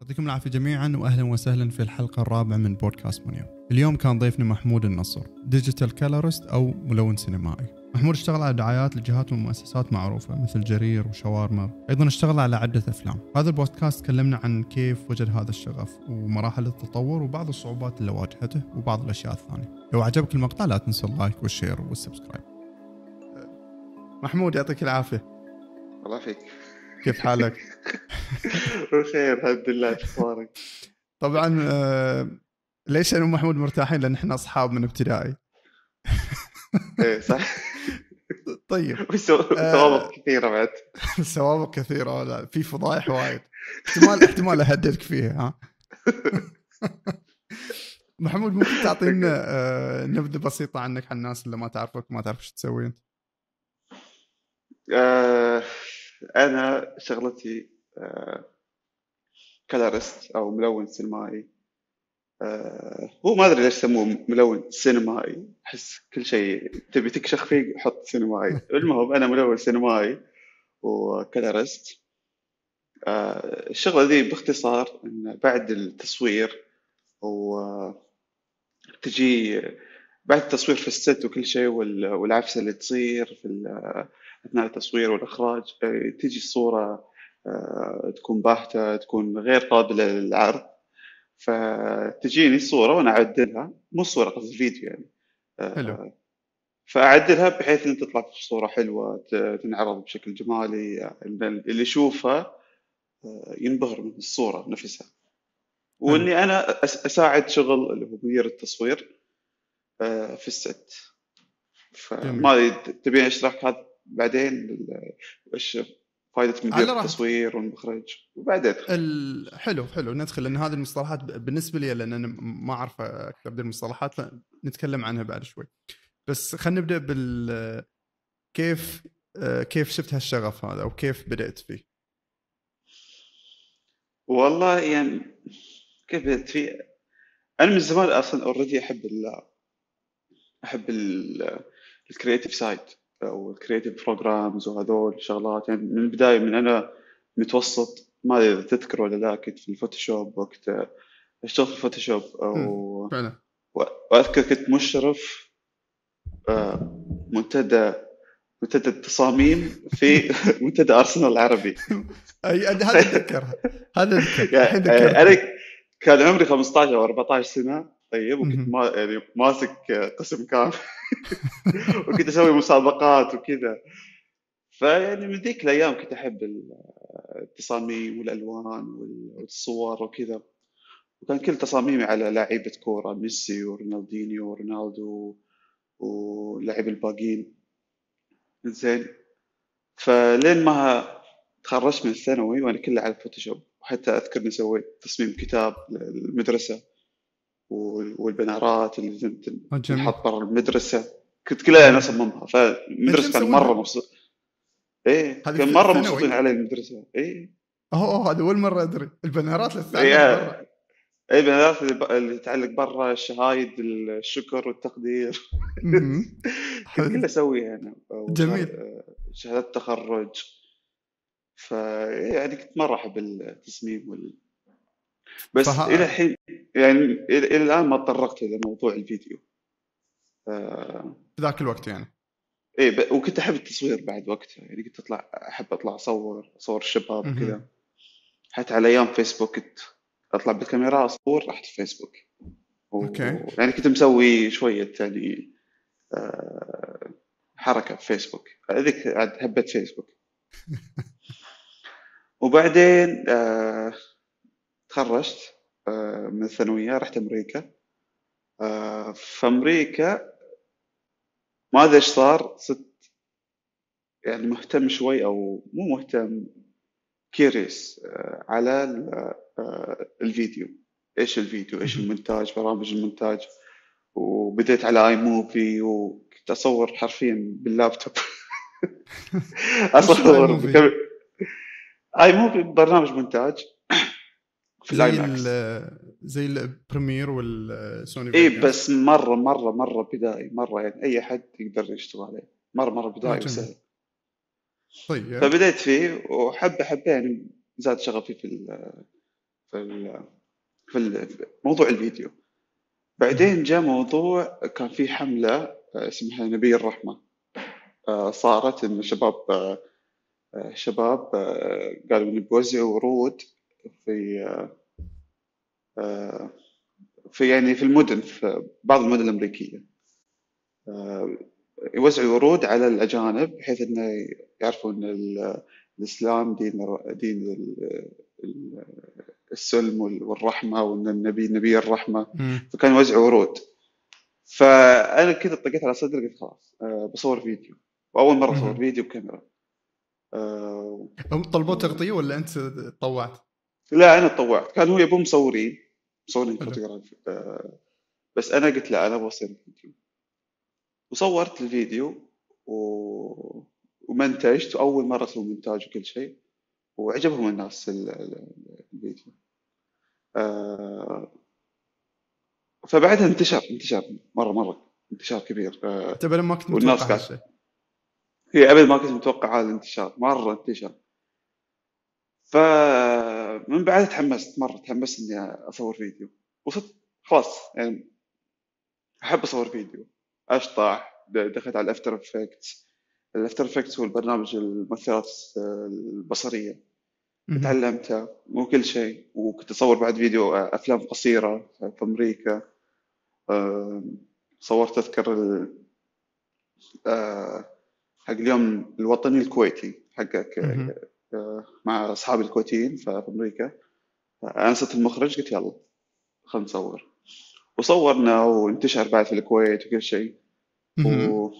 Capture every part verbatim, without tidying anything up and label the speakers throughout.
Speaker 1: يعطيكم العافية جميعا وأهلا وسهلا في الحلقة الرابعة من بودكاست منير. اليوم كان ضيفنا محمود النصر، ديجيتال كالورست أو ملون سينمائي. محمود اشتغل على دعايات لجهات ومؤسسات معروفة مثل جرير وشاورما، أيضا اشتغل على عدة أفلام. هذا البودكاست تكلمنا عن كيف وجد هذا الشغف ومراحل التطور وبعض الصعوبات اللي واجهته وبعض الأشياء الثانية. لو عجبك المقطع لا تنسى اللايك والشير والسبسكرايب. محمود يعطيك العافية.
Speaker 2: الله فيك.
Speaker 1: كيف حالك؟
Speaker 2: بخير الحمد لله. اخبارك؟
Speaker 1: طبعا آه، ليش انا ومحمود مرتاحين؟ لان احنا اصحاب من ابتدائي.
Speaker 2: ايه صح.
Speaker 1: طيب
Speaker 2: سوابق كثيره بعد.
Speaker 1: سوابق كثيره، لا في فضايح وايد. احتمال احتمال اهددك فيها. ها محمود ممكن تعطينا آه، نبذه بسيطه عنك عن الناس اللي ما تعرفك ما تعرف ايش تسوي انت؟
Speaker 2: آه انا شغلتي آه كالارست او ملون سينمائي. آه هو ما ادري ليش سموه ملون سينمائي، احس كل شيء تبي تكشخ فيه حط سينمائي. المهم انا ملون سينمائي وكالارست. آه الشغله ذي باختصار ان بعد التصوير وتجي بعد التصوير في الست وكل شيء والعفسه اللي تصير في اثناء التصوير والاخراج، تجي الصوره تكون باهته، تكون غير قابله للعرض. فتجيني الصوره وانا اعدلها، مو الصوره قصدي الفيديو يعني.
Speaker 1: حلو.
Speaker 2: فاعدلها بحيث ان تطلع صوره حلوه تنعرض بشكل جمالي، اللي يشوفها ينبهر من الصوره نفسها. واني انا اساعد شغل اللي هو مدير التصوير في الست. فما تبين اشرح هذا بعدين ايش فائده مدير التصوير والمخرج وبعدين
Speaker 1: ال... حلو حلو ندخل، لان هذه المصطلحات بالنسبه لي لان انا ما اعرف اكثر من المصطلحات فنتكلم عنها بعد شوي. بس خلينا نبدا بال كيف كيف شفت هالشغف هذا او كيف بدأت فيه؟
Speaker 2: والله يعني كيف بدأت فيه، انا من زمان اصلا اوريدي احب ال احب الكرياتيف سايد او الكرياتيف بروجرامز وهذول شغلات. يعني من البدايه من انا متوسط، ما ادري اذا تذكر ولا لا، كنت في الفوتوشوب وقت اشتغل في الفوتوشوب او
Speaker 1: فعلا.
Speaker 2: واذكر كنت مشرف منتدى منتدى التصاميم في منتدى ارسنال العربي.
Speaker 1: اي هذا اتذكرها هذا
Speaker 2: يعني انا كان عمري خمسة عشر او أربعة عشر سنه. طيب وكنت ما يعني ماسك قسم كامل وكنت اسوي مسابقات وكذا. فيعني من ذيك الايام كنت احب التصاميم والالوان والصور وكذا. وكان كل تصاميمي على لاعيبه كوره، ميسي ورونالدينيو ورونالدو ولاعب الباقين. زين. فلين ما تخرجت من الثانوي وانا كله على الفوتوشوب، وحتى اذكرني سويت تصميم كتاب للمدرسه والبنرات اللي تنحط برا المدرسه، كنت كلها انا اصممها. فالمدرسه كان مره مبسوط. ايه كان مره مبسوطين علي المدرسه. ايه
Speaker 1: اوه هذا اول مره ادري البنرات للثانوي برا.
Speaker 2: اي بنرات اللي تعلق برا، الشهايد الشكر والتقدير كنت كله اسويها انا.
Speaker 1: جميل.
Speaker 2: شهادات تخرج. فيعني كنت مرة أحب التصميم وال... بس فها... إلى الحين يعني إلى الآن ما تطرقت إلى موضوع الفيديو
Speaker 1: آه... في ذاك الوقت يعني.
Speaker 2: إيه ب... وكنت أحب التصوير بعد وقتها. يعني كنت أطلع أحب أطلع أصور أصور الشباب وكذا. حتى على أيام فيسبوك كنت أطلع بالكاميرا أصور رحت فيسبوك و...
Speaker 1: أوكي.
Speaker 2: يعني كنت مسوي شوية يعني آه... حركة في فيسبوك. هذيك عاد حبيت فيسبوك. وبعدين آه تخرجت آه من الثانوية، رحت أمريكا. آه في أمريكا ما أدري إيش صار، صرت يعني مهتم شوي أو مو مهتم، كيريس آه على آه الفيديو. إيش الفيديو، إيش المونتاج، برامج المونتاج. وبديت على آي موفي وكنت أصور حرفيا باللابتوب. أصور بكم... آي موفي برنامج مونتاج في
Speaker 1: زي ال زي البريمير والسوني
Speaker 2: اي إيه بس مره مره مره بدائي مره، يعني اي حد يقدر يشتغل عليه. مره مره بدائي وسهل.
Speaker 1: طيب
Speaker 2: فبديت فيه وحبه حبه يعني زاد شغفي في في ال- في ال- في موضوع الفيديو. بعدين جاء موضوع كان في حملة آه، اسمها نبي الرحمة. آه، صارت إن شباب آه، آه، شباب آه، قالوا إن بيوزعوا ورود في آه، في يعني في المدن، في بعض المدن الأمريكية. آه، يوزعوا ورود على الأجانب بحيث إنه يعرفوا إن ال- الإسلام دين الر- دين ال- ال- السلم وال- والرحمة، وإن النبي نبي الرحمة.
Speaker 1: مم.
Speaker 2: فكان يوزعوا ورود. فأنا كذا طقيت على صدري قلت خلاص آه، بصور فيديو. وأول مرة أصور
Speaker 1: مم.
Speaker 2: فيديو بكاميرا. آه،
Speaker 1: هم طلبوا
Speaker 2: و-
Speaker 1: تغطية ولا أنت طوعت؟
Speaker 2: لا أنا تطوعت، كان هو يبون مصورين مصورين
Speaker 1: حلو.
Speaker 2: فوتوغراف. آه، بس أنا قلت لا أنا بصير فيديو. وصورت الفيديو و... ومنتجت، وأول مرة أسوي مونتاج وكل شيء، وعجبهم الناس ال- ال- الفيديو. آه، فبعدها انتشر انتشر مرة مرة انتشار كبير. آه،
Speaker 1: أنت بلا ما كنت
Speaker 2: والناس
Speaker 1: متوقع
Speaker 2: قاعد،
Speaker 1: هالشيء.
Speaker 2: هي أبد ما كنت متوقع هذا الانتشار، مرة انتشر. فمن بعدها تحمست مرة، تحمست إني أصور فيديو. وصرت خلاص يعني أحب أصور فيديو. أشطح، د- دخلت على الأفتر إفكتس. الأفتر إفكتس هو البرنامج المؤثرات البصرية،
Speaker 1: مم.
Speaker 2: تعلمتها وكل شيء. وكنت أصور بعد فيديو أفلام قصيرة في أمريكا. آم، صورت أذكر ال- آه، حق اليوم الوطني الكويتي حقك،
Speaker 1: مم.
Speaker 2: آه، مع أصحابي الكويتيين في في أمريكا. أنست المخرج قلت يلا خلنا نصور. وصورنا وانتشر بعد في الكويت وكل شيء.
Speaker 1: مم.
Speaker 2: و...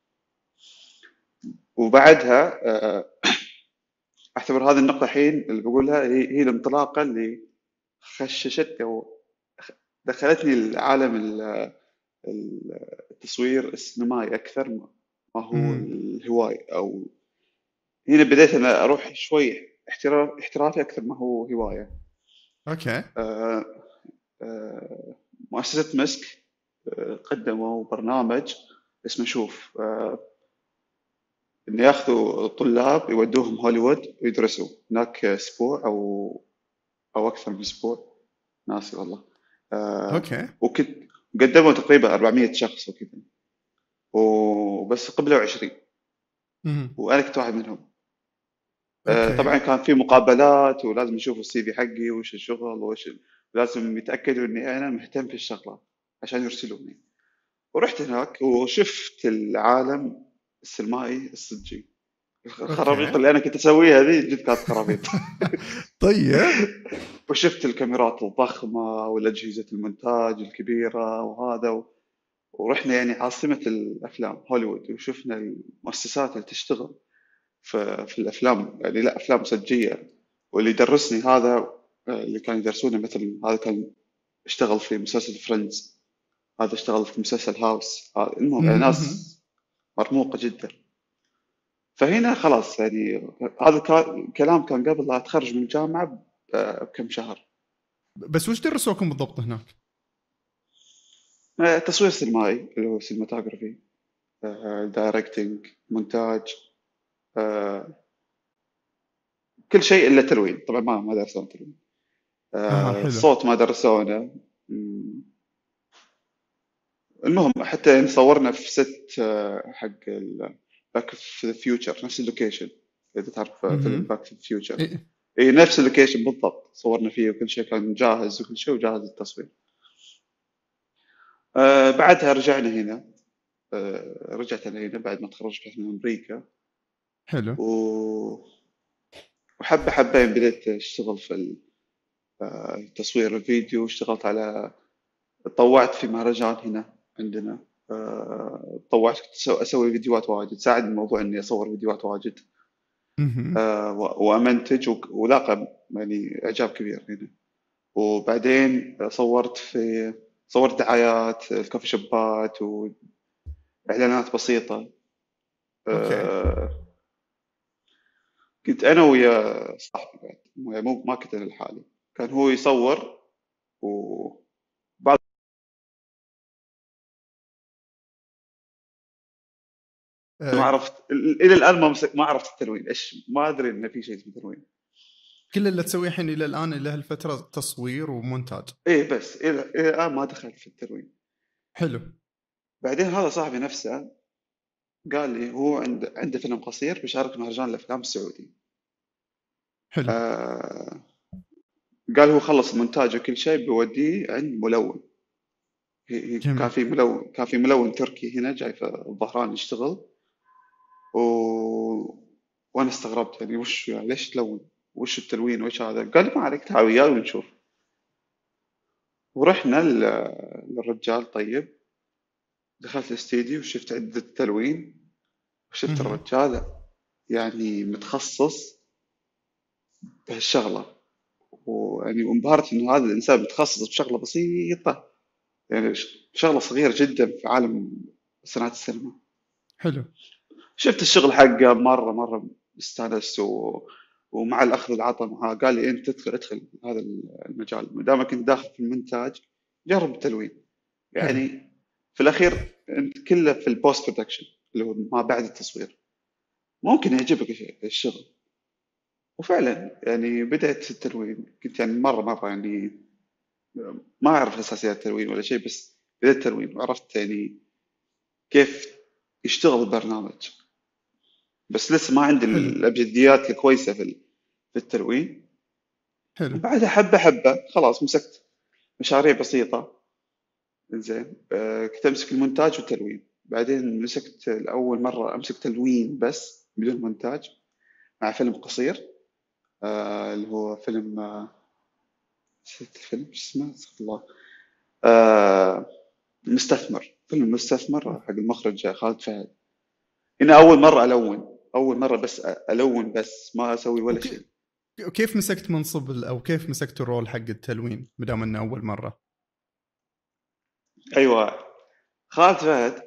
Speaker 2: وبعدها آه، أعتبر هذه النقطة الحين اللي بقولها هي, هي الانطلاقة اللي خششتني أو دخلتني العالم ال- ال- التصوير السينمائي أكثر ما ما هو
Speaker 1: مم.
Speaker 2: الهواية. أو هنا بديت أنا أروح شوي احتراف احترافي أكثر ما هو هواية.
Speaker 1: أوكي.
Speaker 2: آه، آه، مؤسسة مسك آه، قدموا برنامج اسمه شوف، آه، إن ياخذوا طلاب يودوهم هوليوود ويدرسوا هناك أسبوع أو أو أكثر من أسبوع، ناسي والله. آه،
Speaker 1: أوكي.
Speaker 2: وكنت قدموا تقريبا أربعمية شخص وكذا، وبس قبلوا عشرين،
Speaker 1: مم.
Speaker 2: وأنا كنت واحد منهم. آه،
Speaker 1: أوكي.
Speaker 2: طبعا كان في مقابلات، ولازم يشوفوا السي في حقي وش الشغل وش ال- لازم يتأكدوا إني أنا مهتم في الشغلة عشان يرسلوني. ورحت هناك وشفت العالم السينمائي الصجي. الخرابيط
Speaker 1: أوكي.
Speaker 2: اللي أنا كنت أسويها ذي جد كانت خرابيط.
Speaker 1: طيب.
Speaker 2: وشفت الكاميرات الضخمة والأجهزة المونتاج الكبيرة وهذا و... ورحنا يعني عاصمة الأفلام هوليوود، وشفنا المؤسسات اللي تشتغل في, في الأفلام، يعني لا أفلام صجية. واللي درسني هذا آه، اللي كان يدرسونه، مثلا هذا كان اشتغل في مسلسل فريندز، هذا اشتغل في مسلسل هاوس. هذا المهم يعني
Speaker 1: مم.
Speaker 2: ناس مرموقة جدا. فهنا خلاص يعني هذا كا- كلام كان قبل لا أتخرج من الجامعة ب- بكم شهر.
Speaker 1: بس وش درسوكم بالضبط هناك؟
Speaker 2: آه، تصوير سينمائي اللي هو سينماتوجرافي، دايركتنج، مونتاج، آه، كل شيء إلا تلوين. طبعا ما ما درسونا تلوين.
Speaker 1: آه
Speaker 2: آه،
Speaker 1: حلو.
Speaker 2: الصوت ما درسونا. مم. المهم حتى يعني صورنا في ست آه، حق باك في فيوتشر، نفس اللوكيشن. إذا تعرف فيلم
Speaker 1: مم.
Speaker 2: باك في فيوتشر،
Speaker 1: إيه.
Speaker 2: اي نفس اللوكيشن بالضبط صورنا فيه، وكل شيء كان جاهز وكل شيء وجاهز للتصوير. آه، بعدها رجعنا هنا. آه، رجعت أنا هنا بعد ما تخرجت من أمريكا.
Speaker 1: حلو.
Speaker 2: و- وحبة حبة بديت أشتغل في ال- آه، تصوير الفيديو. اشتغلت على، طوعت في مهرجان هنا عندنا. آه، طوعت كنت أسو- أسوي فيديوهات واجد، ساعدني الموضوع إني أصور فيديوهات واجد.
Speaker 1: مم.
Speaker 2: آه، و- وأمنتج وك- ولاقى يعني إعجاب كبير هنا. وبعدين صورت في صورت دعايات الكوفي شوبات وإعلانات بسيطة.
Speaker 1: أوكي.
Speaker 2: آه، كنت أنا ويا صاحبي بعد، مو مو- ما كنت أنا لحالي. كان هو يصور وبعد ما
Speaker 1: آه.
Speaker 2: عرفت ال- إلى الآن ما مسك ما عرفت التلوين إيش، ما أدري إن في شيء اسمه تلوين.
Speaker 1: كل اللي تسويه الحين الى الان الى هالفتره تصوير ومونتاج.
Speaker 2: ايه بس الى إيه الان ما دخلت في التلوين.
Speaker 1: حلو.
Speaker 2: بعدين هذا صاحبي نفسه قال لي هو عند عنده فيلم قصير بيشارك مهرجان الافلام السعودي.
Speaker 1: حلو.
Speaker 2: آه قال هو خلص المونتاج وكل شيء بيوديه عند ملون. هي- هي- كان
Speaker 1: جميل.
Speaker 2: في ملون كان في ملون تركي هنا جاي في الظهران يشتغل. و... وانا استغربت يعني وش يعني ليش تلون وش التلوين وش هذا. قال لي ما عليك تعال وياي ونشوف. ورحنا ل- للرجال. طيب دخلت الاستديو وشفت عدة تلوين وشفت
Speaker 1: مهم.
Speaker 2: الرجال يعني متخصص بهالشغلة. ويعني وانبهرت انه هذا الانسان متخصص بشغلة بسيطة يعني ش- شغلة صغيرة جدا في عالم صناعة السينما.
Speaker 1: حلو.
Speaker 2: شفت الشغل حقه مرة مرة استانست و... ومع الأخذ والعطاء معاه قال لي أنت تدخل ادخل هذا المجال ما دامك أنت داخل في المونتاج جرب التلوين.
Speaker 1: حلو.
Speaker 2: يعني في الأخير أنت كله في البوست برودكشن اللي هو ما بعد التصوير ممكن يعجبك الش- الشغل. وفعلا يعني بدأت التلوين كنت يعني مرة مرة يعني ما أعرف أساسيات التلوين ولا شيء بس بدأت التلوين وعرفت يعني كيف يشتغل البرنامج. بس لسه ما عندي
Speaker 1: حلو.
Speaker 2: الأبجديات الكويسة في ال- في التلوين.
Speaker 1: حلو.
Speaker 2: وبعدها حبة حبة خلاص مسكت مشاريع بسيطة. زين آه، كنت أمسك المونتاج والتلوين. بعدين مسكت لأول مرة أمسك تلوين بس بدون مونتاج مع فيلم قصير. آه، اللي هو فيلم آه، نسيت الفيلم ايش اسمه استغفر الله. آه، المستثمر. فيلم المستثمر حق المخرج خالد فهد. هنا أول مرة ألون أول مرة بس ألون بس ما أسوي ولا
Speaker 1: وك...
Speaker 2: شيء.
Speaker 1: وكيف مسكت منصب ال- او كيف مسكت الرول حق التلوين مدام انه اول مره؟
Speaker 2: أيوة خالد فهد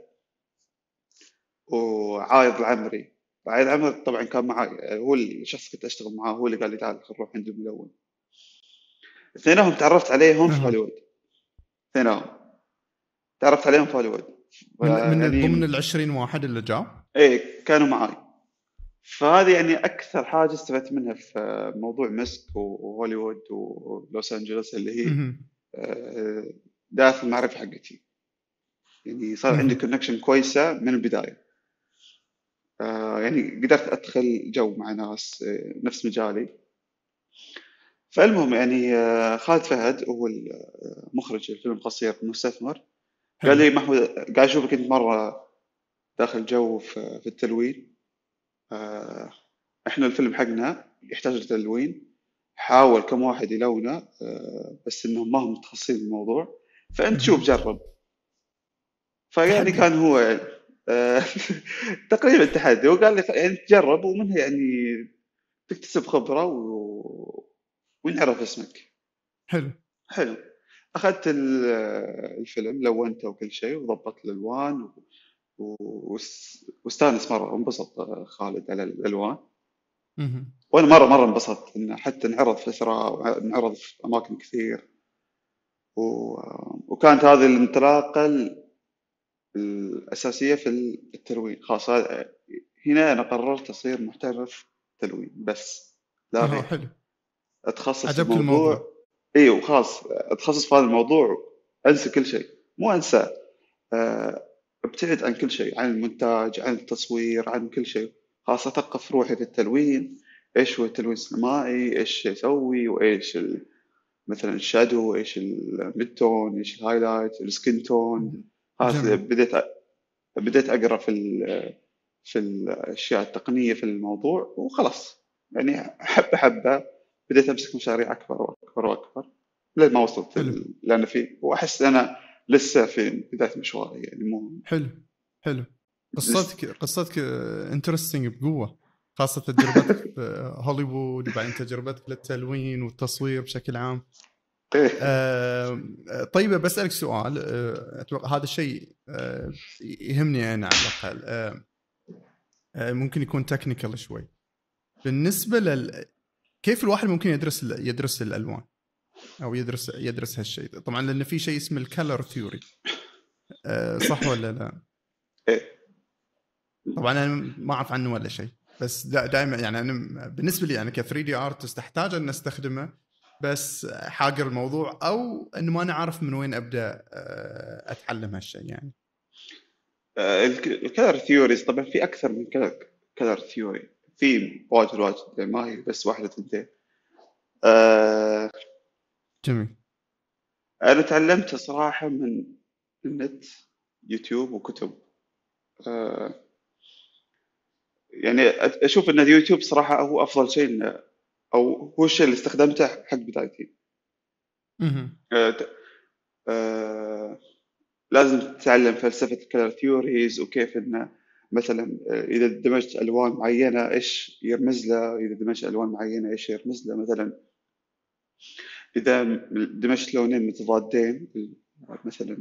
Speaker 2: وعايض العمري. عايض العمري طبعا كان معي هو الشخص كنت اشتغل معاه هو اللي قال لي تعال خل نروح عند الملون. اثنينهم تعرفت عليهم في
Speaker 1: اها.
Speaker 2: هوليوود. اثنينهم تعرفت عليهم في هوليوود.
Speaker 1: من من ضمن
Speaker 2: يعني
Speaker 1: العشرين واحد اللي جاء.
Speaker 2: ايه كانوا معي. فهذه يعني اكثر حاجه استفدت منها في موضوع مسك وهوليوود ولوس انجلوس اللي هي
Speaker 1: مهم.
Speaker 2: آه، داخل المعرفه حقتي. يعني صار عندي
Speaker 1: مهم.
Speaker 2: كونكشن كويسه من البدايه. آه، يعني قدرت ادخل جو مع ناس آه، نفس مجالي. فالمهم يعني آه، خالد فهد هو المخرج الفيلم القصير المستثمر. قال
Speaker 1: حلو.
Speaker 2: لي محمود قاعد اشوفك انت مره داخل جو في في التلوين. آه، احنا الفيلم حقنا يحتاج لتلوين. حاول كم واحد يلونه آه، بس انهم ما هم متخصصين بالموضوع. فانت شوف
Speaker 1: مهم.
Speaker 2: جرب. فيعني
Speaker 1: تحدي.
Speaker 2: كان هو آه، تقريبا تحدي. وقال لي يعني تجرب ومنها يعني تكتسب خبره و... وينعرف اسمك.
Speaker 1: حلو.
Speaker 2: حلو. أخذت ال- الفيلم لونته وكل شيء وضبطت الألوان و- و- واس- واستانس مرة انبسط خالد على الألوان.
Speaker 1: مهم.
Speaker 2: وأنا مرة مرة انبسطت إنه حتى انعرض في إسراء وانعرض في أماكن كثير. و- وكانت هذه الانطلاقة ال- الأساسية في التلوين. خلاص هذا- هنا أنا قررت أصير محترف تلوين بس لا
Speaker 1: اها.
Speaker 2: غير.
Speaker 1: حلو.
Speaker 2: أتخصص في
Speaker 1: عجبك الموضوع؟
Speaker 2: الموضوع. ايوه وخلاص اتخصص في هذا الموضوع. انسى كل شيء مو انسى. آه، ابتعد عن كل شيء عن المونتاج عن التصوير عن كل شيء. خلاص اثقف روحي في التلوين. ايش هو التلوين السينمائي ايش يسوي وايش ال... مثلا الشادو ايش الميد تون ايش الهايلايت السكين تون.
Speaker 1: مهم.
Speaker 2: خلاص
Speaker 1: جميل.
Speaker 2: بديت أ- بديت اقرا في ال... في الاشياء التقنيه في الموضوع وخلاص. يعني حبه حبه بديت امسك مشاريع اكبر واكبر واكبر لين ما وصلت
Speaker 1: حلو.
Speaker 2: ال- اللي انا فيه. واحس انا لسه في بدايه مشواري يعني مو
Speaker 1: حلو. حلو.
Speaker 2: لسه.
Speaker 1: قصتك قصتك انترستنج بقوة، خاصة تجربتك في هوليوود وبعدين تجربتك للتلوين والتصوير بشكل عام.
Speaker 2: ايه
Speaker 1: أه طيب بسألك سؤال. أه أتوقع هذا الشيء أه يهمني أنا على الأقل. أه أه ممكن يكون تكنيكال شوي بالنسبة لل كيف الواحد ممكن يدرس يدرس الألوان أو يدرس يدرس هالشيء. طبعا لأن في شيء اسمه الكالر ثيوري. أه صح ولا لا؟
Speaker 2: ايه
Speaker 1: طبعا أنا ما أعرف عنه ولا شيء. بس دائما يعني انا بالنسبه لي انا ك ثري دي ارتست احتاج ان استخدمه، بس حاجر الموضوع او انه ما انا عارف من وين ابدا اتعلم هالشيء يعني.
Speaker 2: الكلر ثيوريز طبعا في اكثر من كلر ثيوري، في واجد واجد يعني ما هي بس واحده تنتين. أه
Speaker 1: جميل.
Speaker 2: انا تعلمت صراحه من النت، يوتيوب وكتب. أه يعني اشوف ان اليوتيوب صراحه هو افضل شيء، او هو الشيء اللي استخدمته حق بدايتي. أه أه لازم تتعلم فلسفه الكلر ثيوريز، وكيف انه مثلا اذا دمجت الوان معينه ايش يرمز له، اذا دمجت الوان معينه ايش يرمز له. مثلا اذا دمجت لونين متضادين، مثلا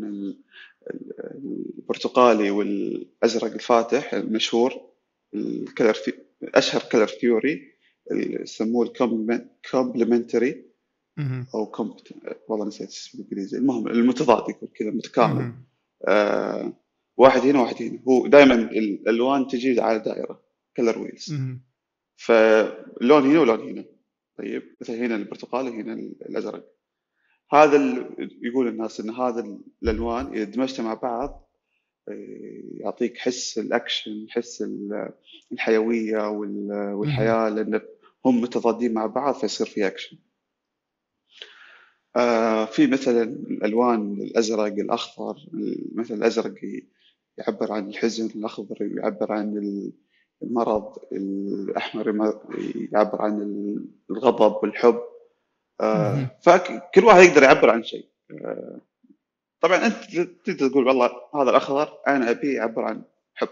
Speaker 2: البرتقالي والازرق الفاتح المشهور، الكلر في اشهر كلر ثيوري يسموه الكومبلمنتري او كومب والله نسيت اسمه بالانجليزي. المهم المتضاد يكون كذا متكامل. آه واحد هنا واحد هنا، هو دائما الالوان تجي على دائره كلر ويلز، فاللون هنا ولون هنا. طيب مثلا هنا البرتقالي هنا الازرق، هذا يقول الناس ان هذا الالوان اذا دمجتها مع بعض يعطيك حس الاكشن، حس الحيويه والحياه، لان هم متضادين مع بعض فيصير في اكشن. آه في مثلا الالوان الازرق الاخضر، مثلا الازرق يعبر عن الحزن، الاخضر يعبر عن المرض، الاحمر يعبر عن الغضب والحب. آه فكل واحد يقدر يعبر عن شيء. آه طبعا انت تقدر تقول والله هذا الاخضر انا ابي يعبر عن حب.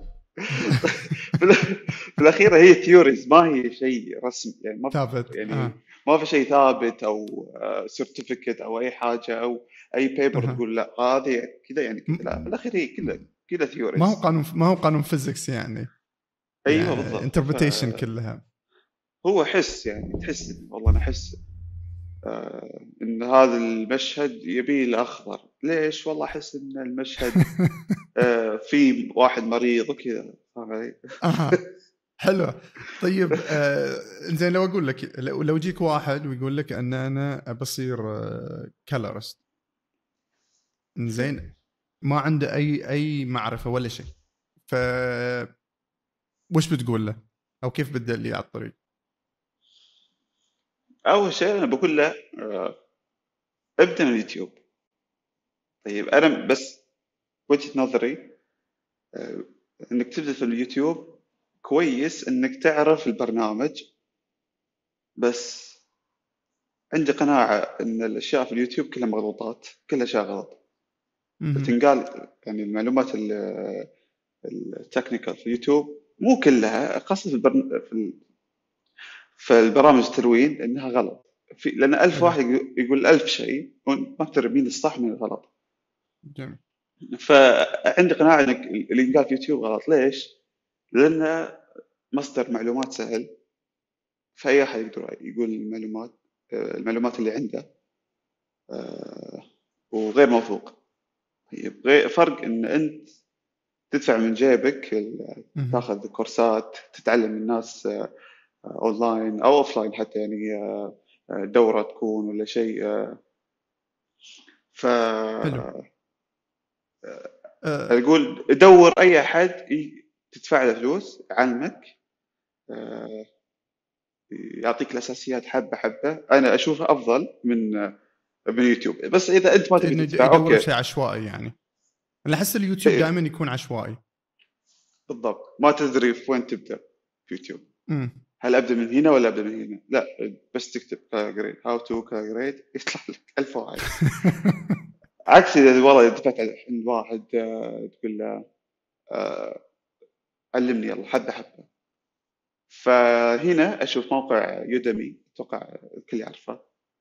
Speaker 2: في الاخير هي ثيوريز، ما هي شيء رسمي يعني، ما
Speaker 1: ثابت.
Speaker 2: يعني
Speaker 1: آه.
Speaker 2: ما في شيء ثابت او سيرتيفيكت او اي حاجه او اي بيبر
Speaker 1: آه.
Speaker 2: تقول لا هذه كذا يعني كذا. لا في الاخير هي كذا كذا ثيوريز.
Speaker 1: ما هو قانون ما هو قانون فيزيكس يعني.
Speaker 2: ايوه
Speaker 1: يعني
Speaker 2: بالضبط.
Speaker 1: انتربريتيشن كلها
Speaker 2: هو حس يعني، تحس والله انا احس آه ان هذا المشهد يبي الاخضر. ليش؟ والله احس ان المشهد آه في واحد مريض وكذا.
Speaker 1: اها حلو. طيب آه زين، لو اقول لك لو, لو يجيك واحد ويقول لك ان انا بصير آه كلرست، زين ما عنده اي اي معرفه ولا شيء، ف وش بتقول له او كيف بتدلي على الطريق؟
Speaker 2: اول شيء انا بقول له آه ابدا من اليوتيوب. طيب انا بس وجهة نظري آه انك تبدا في اليوتيوب كويس انك تعرف البرنامج، بس عندي قناعة ان الاشياء في اليوتيوب كلها مغلوطات، كلها اشياء غلط. تنقال يعني المعلومات التكنيكال في اليوتيوب مو كلها، خاصة في, البرن... في, ال... في البرامج التلوين انها غلط. في لان ألف واحد يقول ألف شيء ما تدري مين الصح من الغلط.
Speaker 1: جميل.
Speaker 2: فعندي قناعة انك اللي ينقال في يوتيوب غلط. ليش؟ لأنه مصدر معلومات سهل، فأي أحد يقدر يقول المعلومات المعلومات اللي عنده وغير موثوق. طيب فرق ان انت تدفع من جيبك، تاخذ كورسات، تتعلم من الناس اونلاين او اوفلاين حتى، يعني دورة تكون ولا شيء. ف اقول دور اي احد تدفع له فلوس يعلمك، يعطيك الاساسيات حبه حبه. انا اشوفه افضل من من يوتيوب. بس اذا انت ما تبي تدفع اوكي.
Speaker 1: شيء عشوائي يعني. انا احس اليوتيوب دائما يكون عشوائي.
Speaker 2: بالضبط، ما تدري في وين تبدا في يوتيوب.
Speaker 1: امم
Speaker 2: هل ابدا من هنا ولا ابدا من هنا؟ لا، بس تكتب كالجريد هاو تو كالجريد يطلع لك ألف واحد. عكس اذا والله دفعت عند واحد تقول له علمني يلا حبه حبه. فهنا اشوف موقع يودمي، اتوقع الكل يعرفه.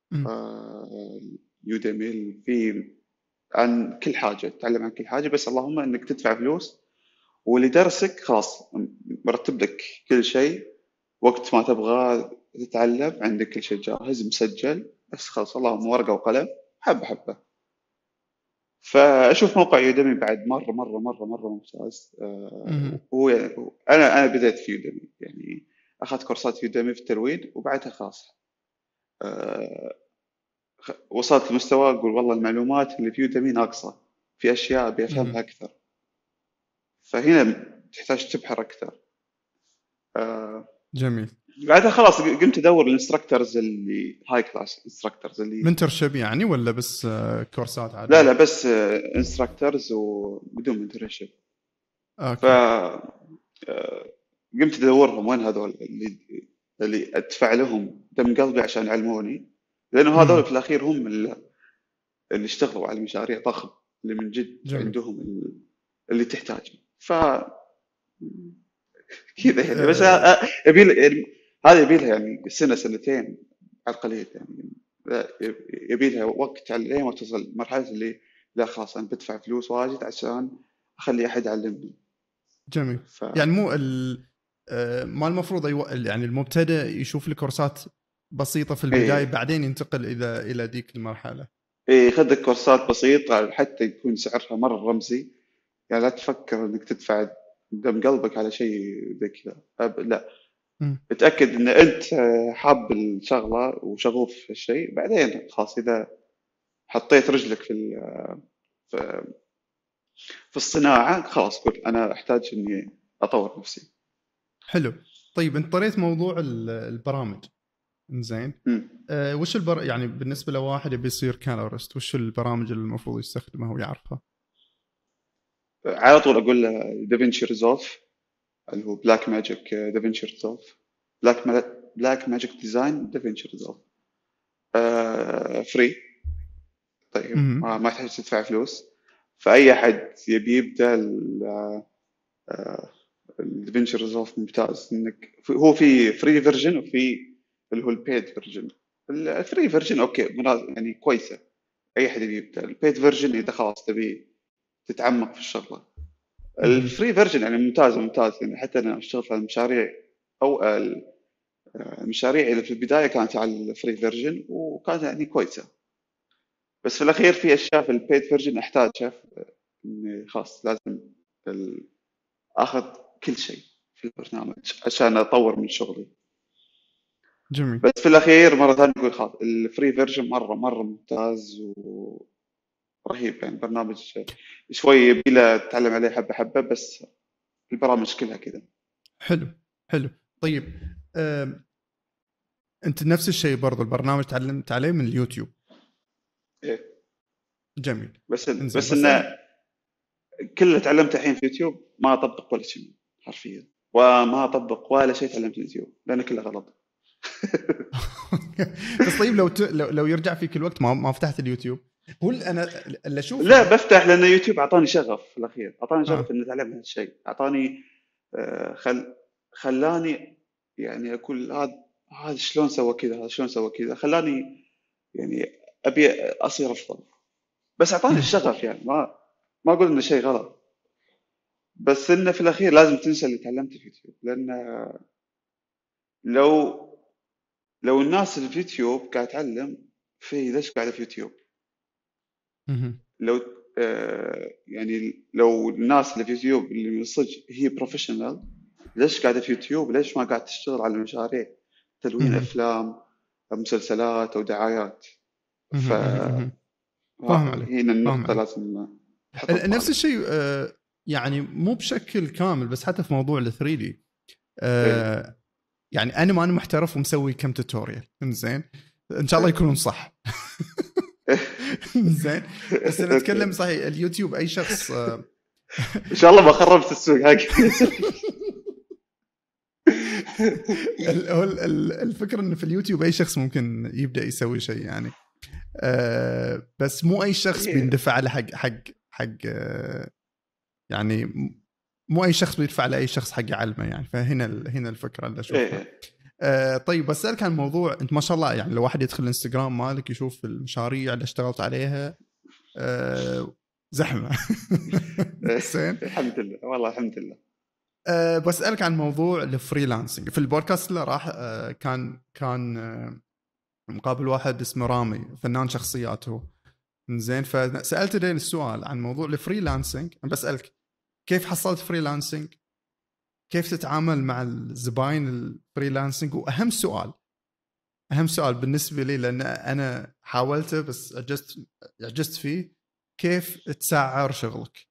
Speaker 2: يودمي في عن كل حاجه، تتعلم عن كل حاجه، بس اللهم انك تدفع فلوس، واللي درسك خلاص مرتب لك كل شيء. وقت ما تبغى تتعلم عندك كل شيء جاهز مسجل، بس خلاص اللهم ورقه وقلم حبه حبه. فاشوف موقع يوديمي بعد مره مره مره مره ممتاز.
Speaker 1: مهم.
Speaker 2: آه، هو يعني انا انا بديت في يوديمي، يعني اخذت كورسات يوديمي في التلوين، وبعدها خلاص آه، خ- وصلت لمستوى اقول والله المعلومات اللي في يوديمي ناقصه، في اشياء ابي افهمها
Speaker 1: مهم.
Speaker 2: اكثر. فهنا تحتاج تبحر اكثر. آه،
Speaker 1: جميل.
Speaker 2: بعدها خلاص قمت ادور الانستراكتورز اللي هاي كلاس انستراكتورز اللي
Speaker 1: منتورشيب يعني ولا بس آه، كورسات
Speaker 2: لا لا
Speaker 1: عادية؟
Speaker 2: بس انستراكتورز وبدون منتورشيب. ف
Speaker 1: اوكي.
Speaker 2: آه، قمت ادورهم وين هذول اللي اللي ادفع لهم دم قلبي عشان يعلموني، لانه هذول
Speaker 1: مهم.
Speaker 2: في الاخير هم اللي اللي اشتغلوا على مشاريع ضخم، اللي من جد
Speaker 1: جميل.
Speaker 2: عندهم ال- اللي تحتاجه. ف كذا يعني. بس
Speaker 1: آه،
Speaker 2: يبي يعني هذا يبي لها يعني سنه سنتين على القليل يعني. لا، يبي لها وقت على لين ما توصل مرحله اللي لا خلاص انا بدفع فلوس واجد عشان اخلي احد يعلمني.
Speaker 1: جميل.
Speaker 2: ف
Speaker 1: يعني مو ال آه، ما المفروض أيوة يعني المبتدئ يشوف لي كورسات بسيطة في البداية
Speaker 2: ايه
Speaker 1: بعدين ينتقل إلى إلى ذيك المرحلة.
Speaker 2: ايه خذ لك كورسات بسيطه حتى يكون سعرها مره رمزي. يعني لا تفكر انك تدفع دم قلبك على شيء زي كذا. أب- لا،
Speaker 1: مم.
Speaker 2: اتاكد ان انت حاب الشغله وشغوف في الشيء، بعدين خلاص اذا حطيت رجلك في ال- في في الصناعه خلاص قل انا احتاج اني اطور نفسي.
Speaker 1: حلو. طيب انت طريت موضوع ال- البرامج. زين.
Speaker 2: مم.
Speaker 1: أه وش البر يعني بالنسبة لواحد يبي يصير كالورست وش البرامج اللي المفروض يستخدمها ويعرفها؟
Speaker 2: على طول اقول له دافنشي ريزولف، اللي هو بلاك ماجيك دافنشي ريزولف، بلاك بلاك ماجيك ديزاين دافنشي ريزولف. آه فري. طيب
Speaker 1: امم.
Speaker 2: ما, ما تحتاج تدفع فلوس. فأي أحد يبي يبدأ الدافنشي ريزولف ممتاز. إنك هو في فري فيرجن وفي اللي هو البيد فيرجن. الفري فيرجن أوكي مناسب يعني كويسة، أي أحد يبي يبدأ. البيد فيرجن إذا خلاص تبي تتعمق في الشغلة.
Speaker 1: امم.
Speaker 2: الفري فيرجن يعني ممتاز ممتاز يعني. حتى أنا اشتغلت على المشاريع أو المشاريع اللي في البداية كانت على الفري فيرجن وكانت يعني كويسة. بس في الأخير في أشياء في البيد فيرجن أحتاجها، إني خلاص لازم ال- اخذ كل شيء في البرنامج عشان اطور من شغلي.
Speaker 1: جميل.
Speaker 2: بس في الاخير مره ثانيه اقول خلاص الفري فيرجن مره مره ممتاز ورهيب. يعني برنامج شوي يبي له تتعلم عليه حبه حبه، بس البرامج كلها كذا.
Speaker 1: حلو. حلو. طيب أه انت نفس الشيء برضو البرنامج تعلمت عليه من اليوتيوب.
Speaker 2: إيه.
Speaker 1: جميل.
Speaker 2: بس
Speaker 1: انزين
Speaker 2: بس انه
Speaker 1: بسألك.
Speaker 2: كل اللي تعلمته الحين في يوتيوب ما اطبق ولا شيء حرفيا، وما اطبق ولا شيء تعلمته في يوتيوب لانه كله غلط.
Speaker 1: بس طيب لو ت... لو لو يرجع فيك الوقت ما ما فتحت اليوتيوب. هو اللي انا اللي
Speaker 2: لا
Speaker 1: اشوفه.
Speaker 2: بفتح لان يوتيوب اعطاني شغف في الاخير، اعطاني
Speaker 1: اه.
Speaker 2: شغف اني اتعلم هالشيء، اعطاني آه، خل خلاني يعني اقول هذا هذا شلون سوى كذا، هذا شلون سوى كذا، خلاني يعني ابي اصير افضل. بس اعطاني
Speaker 1: مم.
Speaker 2: الشغف يعني. ما ما اقول انه شيء غلط، بس انه في الاخير لازم تنسى اللي تعلمته في يوتيوب. لان لو لو الناس اللي في يوتيوب قاعد تعلم في ليش قاعده في يوتيوب؟
Speaker 1: مم.
Speaker 2: لو آه يعني لو الناس اللي في يوتيوب اللي من الصج هي بروفيشنال، ليش قاعده في يوتيوب؟ ليش ما قاعد تشتغل على مشاريع تلوين
Speaker 1: مم.
Speaker 2: افلام أو مسلسلات او دعايات؟ ف
Speaker 1: مم. فاهم عليك.
Speaker 2: هنا
Speaker 1: فاهم
Speaker 2: النقطه
Speaker 1: عليك.
Speaker 2: لازم تحطها في
Speaker 1: نفس
Speaker 2: بالك.
Speaker 1: الشيء آه، يعني مو بشكل كامل بس حتى في موضوع ال ثري دي.
Speaker 2: ايه
Speaker 1: آه، يعني انا ما انا محترف ومسوي كم توتوريال انزين ان شاء الله يكونون صح. انزين. بس انا
Speaker 2: اوكي
Speaker 1: اتكلم صحيح اليوتيوب اي شخص آه،
Speaker 2: ان شاء الله ما خربت السوق حقي.
Speaker 1: ال- هو ال- ال- الفكره انه في اليوتيوب اي شخص ممكن يبدا يسوي شيء يعني. آه، بس مو اي شخص
Speaker 2: إيه.
Speaker 1: بيندفع له حق حق حق آه، يعني مو اي شخص بيدفع لاي شخص حق يعلمه يعني. فهنا ال- هنا الفكره اللي اشوفها.
Speaker 2: ايه
Speaker 1: أه طيب بسألك عن موضوع انت ما شاء الله يعني لو واحد يدخل الانستغرام مالك يشوف المشاريع اللي اشتغلت عليها أه زحمه.
Speaker 2: إيه.
Speaker 1: زين.
Speaker 2: الحمد لله والله الحمد لله.
Speaker 1: أه بسألك عن موضوع الفريلانسنج في البودكاست اللي راح أه كان كان أه مقابل واحد اسمه رامي فنان شخصيات هو. زين فسالت دين السؤال عن موضوع الفريلانسنج. انا بسالك كيف حصلت فريلانسنج، كيف تتعامل مع الزباين الفريلانسنج، واهم سؤال اهم سؤال بالنسبه لي لان انا حاولته بس عجزت عجزت فيه، كيف تسعر شغلك؟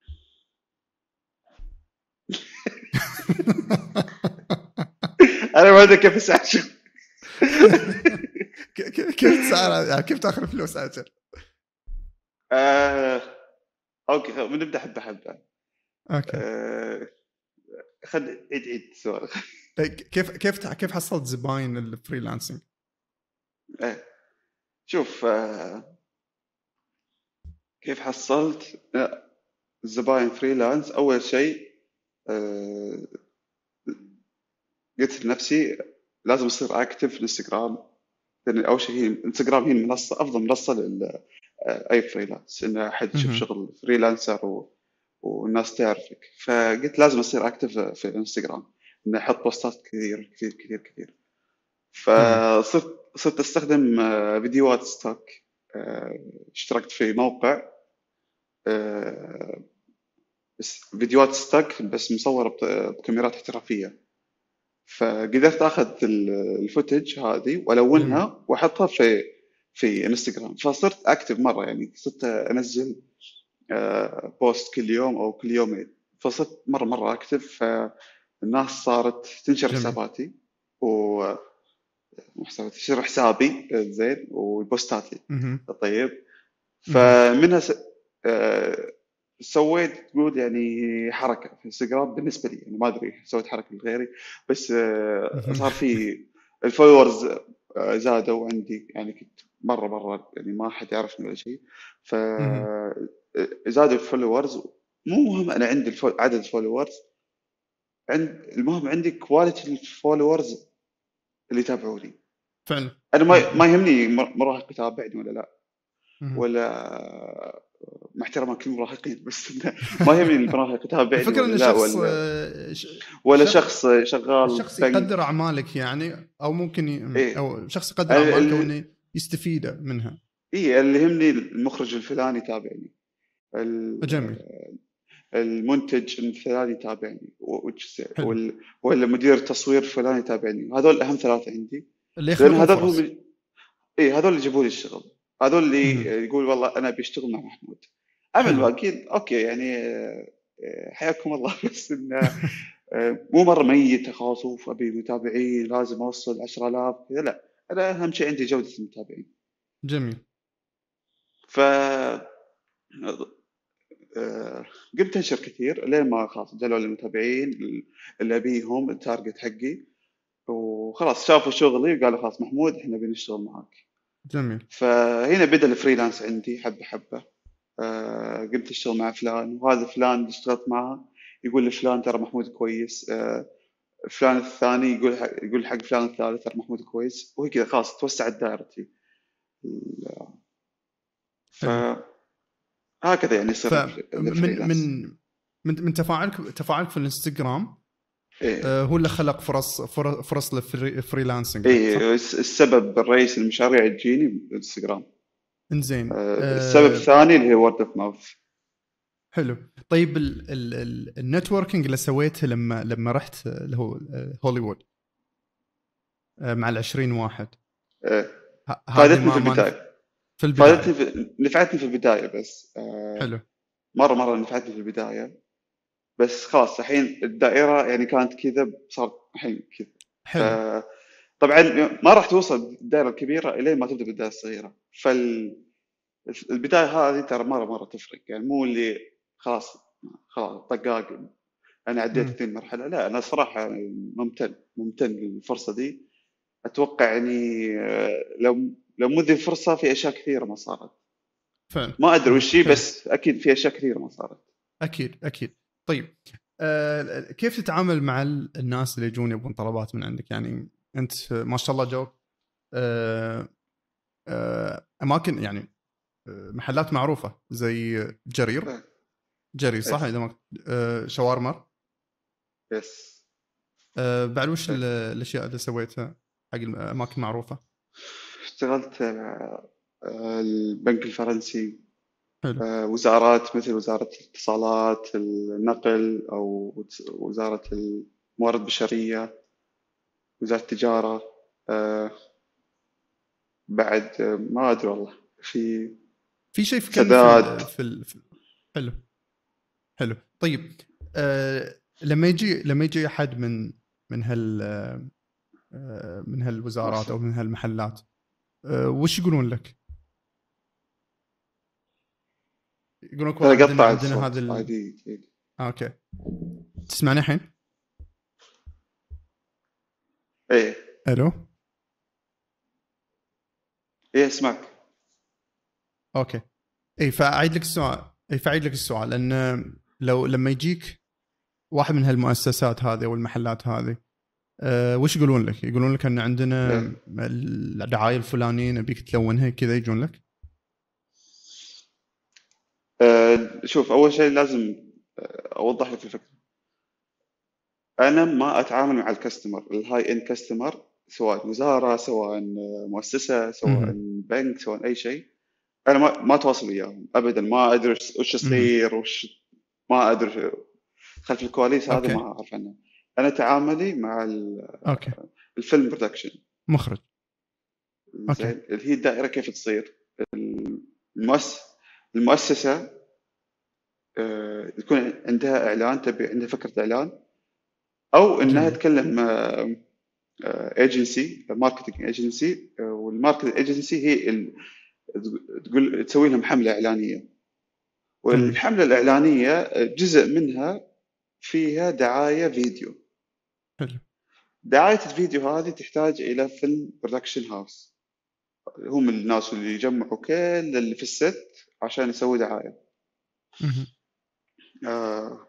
Speaker 2: انا ما ادري كيف اسعر شغل.
Speaker 1: كيف تسعر يعني كيف تاخذ فلوس اجل؟
Speaker 2: آه... اوكي بنبدا حبه حبه.
Speaker 1: اوكي
Speaker 2: آه... خل عيد عيد السؤال.
Speaker 1: كيف كيف كيف حصلت زباين الفريلانسنج؟
Speaker 2: آه. شوف آه... كيف حصلت آه... الزباين فريلانس. اول شيء آه... قلت لنفسي لازم اصير اكتف في الانستغرام، لان اول شيء هي انستغرام هي المنصه افضل منصه لل اي فريلانس، ان احد يشوف شغل فريلانسر و... والناس تعرفك. فقلت لازم اصير اكتف في الانستغرام، ان احط بوستات كثير كثير كثير كثير. فصرت صرت استخدم آه، فيديوهات ستوك. آه، اشتركت في موقع آه، بس فيديوهات ستوك بس مصورة بت- بكاميرات احترافية. فقدرت اخذ ال- الفوتج هذه والونها واحطها في في انستغرام. فصرت اكتف مره، يعني صرت انزل آه، بوست كل يوم او كل يومين. فصرت مره مره اكتف. فالناس صارت تنشر
Speaker 1: جميل.
Speaker 2: حساباتي و حساباتي تنشر حسابي زين وبوستاتي. طيب فمنها س... آه، سويت تقول يعني حركه في انستغرام بالنسبه لي، يعني ما ادري سويت حركه لغيري، بس آه، صار في الفولورز آه، زادوا عندي. يعني كنت مره مره يعني ما حد يعرفني ولا شيء، ف زادوا الفولورز. مو مهم انا عندي الفو... عدد الفولورز، عند المهم عندي كواليتي الفولورز اللي يتابعوني.
Speaker 1: فعلا
Speaker 2: انا ما ما يهمني مراهق يتابعني ولا لا،
Speaker 1: مم.
Speaker 2: ولا مع احترام كل المراهقين، بس ما يهمني المراهق يتابعني
Speaker 1: الفكرة
Speaker 2: ولا
Speaker 1: ان
Speaker 2: لا،
Speaker 1: شخص
Speaker 2: ولا ولا شخص شغال
Speaker 1: الشخص
Speaker 2: بنك.
Speaker 1: يقدر اعمالك يعني، او ممكن ي...
Speaker 2: إيه.
Speaker 1: او شخص يقدر
Speaker 2: ال-
Speaker 1: اعمالك او
Speaker 2: ال-
Speaker 1: انه يستفيد منها.
Speaker 2: إيه اللي يهمني المخرج الفلاني يتابعني،
Speaker 1: جميل.
Speaker 2: ال- المنتج الفلاني يتابعني، وش-
Speaker 1: حلو.
Speaker 2: وال- ولا مدير التصوير الفلاني يتابعني. هذول اهم ثلاثة عندي،
Speaker 1: اللي
Speaker 2: لأن
Speaker 1: يخلقون
Speaker 2: هذول
Speaker 1: فرص.
Speaker 2: هم إيه هذول اللي يجيبوا لي الشغل. هذول اللي
Speaker 1: مم.
Speaker 2: يقول والله أنا بيشتغل مع محمود. أما
Speaker 1: حلو.
Speaker 2: الباقيين أوكي يعني آه، آه، حياكم الله. بس إنه آه، مو مرة ميت خلاص اوف ابي متابعين لازم اوصل عشرة آلاف كذا، لا. انا اهم شيء عندي جودة المتابعين.
Speaker 1: جميل.
Speaker 2: ف آه، قمت انشر كثير لين ما خلاص جلوا لي المتابعين اللي ابيهم التارجت حقي، وخلاص شافوا شغلي وقالوا خلاص محمود احنا بنشتغل معاك.
Speaker 1: جميل.
Speaker 2: فهنا بدأ الفريلانس عندي حبة حبة. آه، قمت اشتغل مع فلان، وهذا فلان اللي اشتغلت معه يقول لفلان ترى محمود كويس. آه، فلان الثاني يقول حق يقول حق فلان الثالث ترى محمود كويس، وهي كذا خلاص توسعت دائرتي.
Speaker 1: حلو.
Speaker 2: فهكذا يعني يصير
Speaker 1: فمن
Speaker 2: الفريلانس.
Speaker 1: من من من تفاعلك تفاعلك في الانستغرام
Speaker 2: إيه.
Speaker 1: آه، هو اللي خلق فرص فر- فرص للفريلانسنج.
Speaker 2: إيه السبب الرئيسي المشاريع تجيني بالانستغرام.
Speaker 1: انزين.
Speaker 2: آه، السبب
Speaker 1: أه
Speaker 2: الثاني اللي هو وورد اوف ماوث.
Speaker 1: حلو. طيب ال ال ال النتوركينج اللي سويته لما لما رحت اللي هو آه، هوليوود آه، مع العشرين واحد،
Speaker 2: إيه.
Speaker 1: ه- هذه
Speaker 2: فادتني
Speaker 1: ما
Speaker 2: في
Speaker 1: ما نف...
Speaker 2: البداية.
Speaker 1: في
Speaker 2: فادتني
Speaker 1: البداية.
Speaker 2: في... نفعتني في البداية بس آه،
Speaker 1: حلو.
Speaker 2: مرة مرة نفعتني في البداية. بس خلاص الحين الدائرة يعني كانت كذا، صارت الحين كذا.
Speaker 1: حلو.
Speaker 2: طبعا ما راح توصل الدائرة الكبيرة إلين ما تبدأ بالدائرة الصغيرة. فالبداية هذه ترى مرة مرة تفرق، يعني مو اللي خلاص خلاص طقاق أنا عديت
Speaker 1: مم.
Speaker 2: ذي المرحلة. لا أنا صراحة ممتن ممتن للفرصة دي. أتوقع يعني آه، لو لو مو ذي الفرصة في أشياء كثيرة ما صارت.
Speaker 1: فعلا.
Speaker 2: ما أدري
Speaker 1: مم.
Speaker 2: وش هي،
Speaker 1: حلو.
Speaker 2: بس أكيد في أشياء كثيرة ما صارت.
Speaker 1: أكيد أكيد. طيب أه كيف تتعامل مع ال- الناس اللي يجون يبون طلبات من عندك؟ يعني أنت ما شاء الله جو أه أه أماكن يعني آه، محلات معروفة زي جرير. جرير صح؟
Speaker 2: يس
Speaker 1: إذا ما أه شاورما.
Speaker 2: يس.
Speaker 1: أه بعد وش ال- الأشياء اللي سويتها حق الأماكن معروفة؟
Speaker 2: اشتغلت مع آه، البنك الفرنسي.
Speaker 1: حلو.
Speaker 2: آه، وزارات مثل وزارة الاتصالات، النقل، أو وزارة الموارد البشرية، وزارة التجارة. آه، بعد آه، ما أدري والله، في
Speaker 1: في شيء في كان في
Speaker 2: سداد.
Speaker 1: ال في, ال في حلو. حلو. طيب آه لما يجي لما يجي احد من من هال آه من هالوزارات او من هالمحلات، آه وش يقولون لك؟ يقولون لك والله
Speaker 2: هلا
Speaker 1: عندنا
Speaker 2: قطع
Speaker 1: عندنا هذا
Speaker 2: الصوت
Speaker 1: ال...
Speaker 2: عادي.
Speaker 1: آه اوكي. تسمعني الحين؟
Speaker 2: ايه
Speaker 1: الو.
Speaker 2: ايه اسمعك.
Speaker 1: اوكي. اي فاعيد لك السؤال. اي فاعيد لك السؤال لان لو لما يجيك واحد من هالمؤسسات هذه او المحلات هذه، أه وش يقولون لك؟ يقولون لك ان عندنا
Speaker 2: إيه.
Speaker 1: الدعايه الفلانيه نبيك تلونها كذا، يجون لك؟
Speaker 2: آه، شوف، أول شيء لازم آه، أوضح لك الفكرة. أنا ما أتعامل مع الكاستمر الهاي إند كاستمر، سواء وزارة، سواء آه، مؤسسة، سواء
Speaker 1: اها.
Speaker 2: بنك، سواء أي شيء. أنا ما ما أتواصل وياهم أبدا، ما أدري وش وش
Speaker 1: اها.
Speaker 2: يصير، وش ما أدري خلف الكواليس، هذا
Speaker 1: اوكي.
Speaker 2: ما أعرف عنه. أنا تعاملي مع ال-
Speaker 1: اوكي.
Speaker 2: الفيلم برودكشن.
Speaker 1: مخرج. اوكي.
Speaker 2: زين، اللي هي الدائرة كيف تصير. المؤس المؤسسة آه، يكون عندها إعلان، تبي عندها فكرة إعلان، او انها
Speaker 1: جميل.
Speaker 2: تكلم ايجنسي، ماركتنج ايجنسي. والماركتنج ايجنسي هي ال- تقول تسوي لهم حمله اعلانيه.
Speaker 1: جميل.
Speaker 2: والحمله الاعلانيه آه، جزء منها فيها دعايه فيديو.
Speaker 1: حلو.
Speaker 2: دعايه الفيديو هذه تحتاج الى فيلم برودكشن هاوس، هم الناس اللي يجمعوا كل اللي في الست عشان يسوي دعايه.
Speaker 1: اها.
Speaker 2: آه،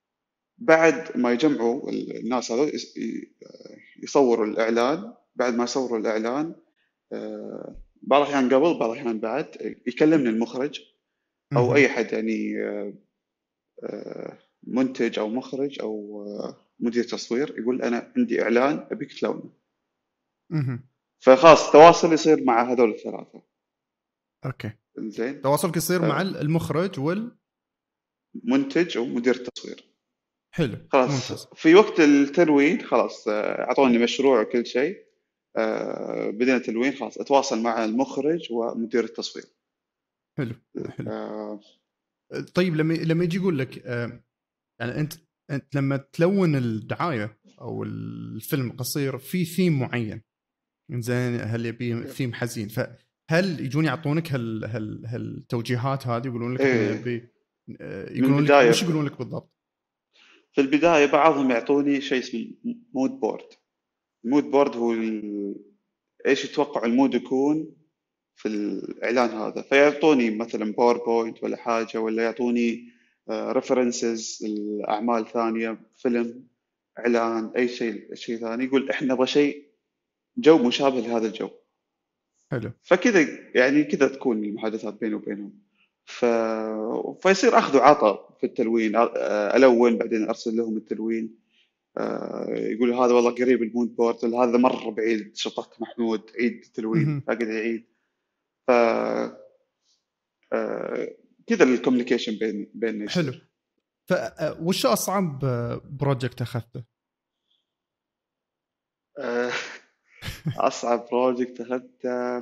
Speaker 2: بعد ما يجمعوا الناس هذول يس- ي- يصوروا الاعلان. بعد ما يصوروا الاعلان، آه، بعض الأحيان قبل، بعض الأحيان بعد، يكلمني المخرج أو
Speaker 1: اها.
Speaker 2: أي حد يعني آه، آه، منتج أو مخرج أو آه، مدير تصوير، يقول أنا عندي إعلان أبيك تلونه.
Speaker 1: اها.
Speaker 2: فخلاص تواصل يصير مع هذول الثلاثة.
Speaker 1: اوكي.
Speaker 2: زين.
Speaker 1: تواصلك يصير مع
Speaker 2: آه،
Speaker 1: المخرج وال
Speaker 2: منتج أو مدير تصوير.
Speaker 1: حلو.
Speaker 2: خلاص
Speaker 1: ممتاز.
Speaker 2: في وقت التلوين، خلاص آه، أعطوني مشروع وكل شيء. آه، بدينا تلوين، خلاص أتواصل مع المخرج ومدير التصوير.
Speaker 1: حلو. حلو.
Speaker 2: آه،
Speaker 1: طيب لما لما يجي يقول لك آه، يعني انت انت لما تلون الدعايه او الفيلم قصير في ثيم معين، زين، هل يبي ثيم حزين، فهل يجون يعطونك هال هال هالتوجيهات هذه، يقولون لك احنا
Speaker 2: إيه،
Speaker 1: نبي آه،
Speaker 2: من
Speaker 1: يقولون لك
Speaker 2: البداية.
Speaker 1: وش يقولون لك بالضبط؟
Speaker 2: في البداية بعضهم يعطوني شيء اسمه مود بورد. المود بورد هو ال... ايش يتوقع المود يكون في الإعلان هذا. فيعطوني مثلا باوربوينت ولا حاجة، ولا يعطوني ريفرنسز الأعمال ثانية، فيلم، إعلان، أي شيء شيء ثاني. يقول إحنا نبغى شيء جو مشابه لهذا الجو.
Speaker 1: حلو.
Speaker 2: فكذا يعني كذا تكون المحادثات بيني وبينهم. ف... فيصير أخذ وعطاء في التلوين. أ- ألون، بعدين أرسل لهم التلوين. آه، يقول هذا والله قريب المود بورد، هذا مره بعيد، شطك محمود عيد التلوين،
Speaker 1: مهم.
Speaker 2: فقد يعيد. ف آه، كذا الكوميونيكيشن بين بيننا
Speaker 1: حلو.
Speaker 2: يصير.
Speaker 1: فوش اصعب بروجكت اخذته؟
Speaker 2: آه، اصعب بروجكت اخذته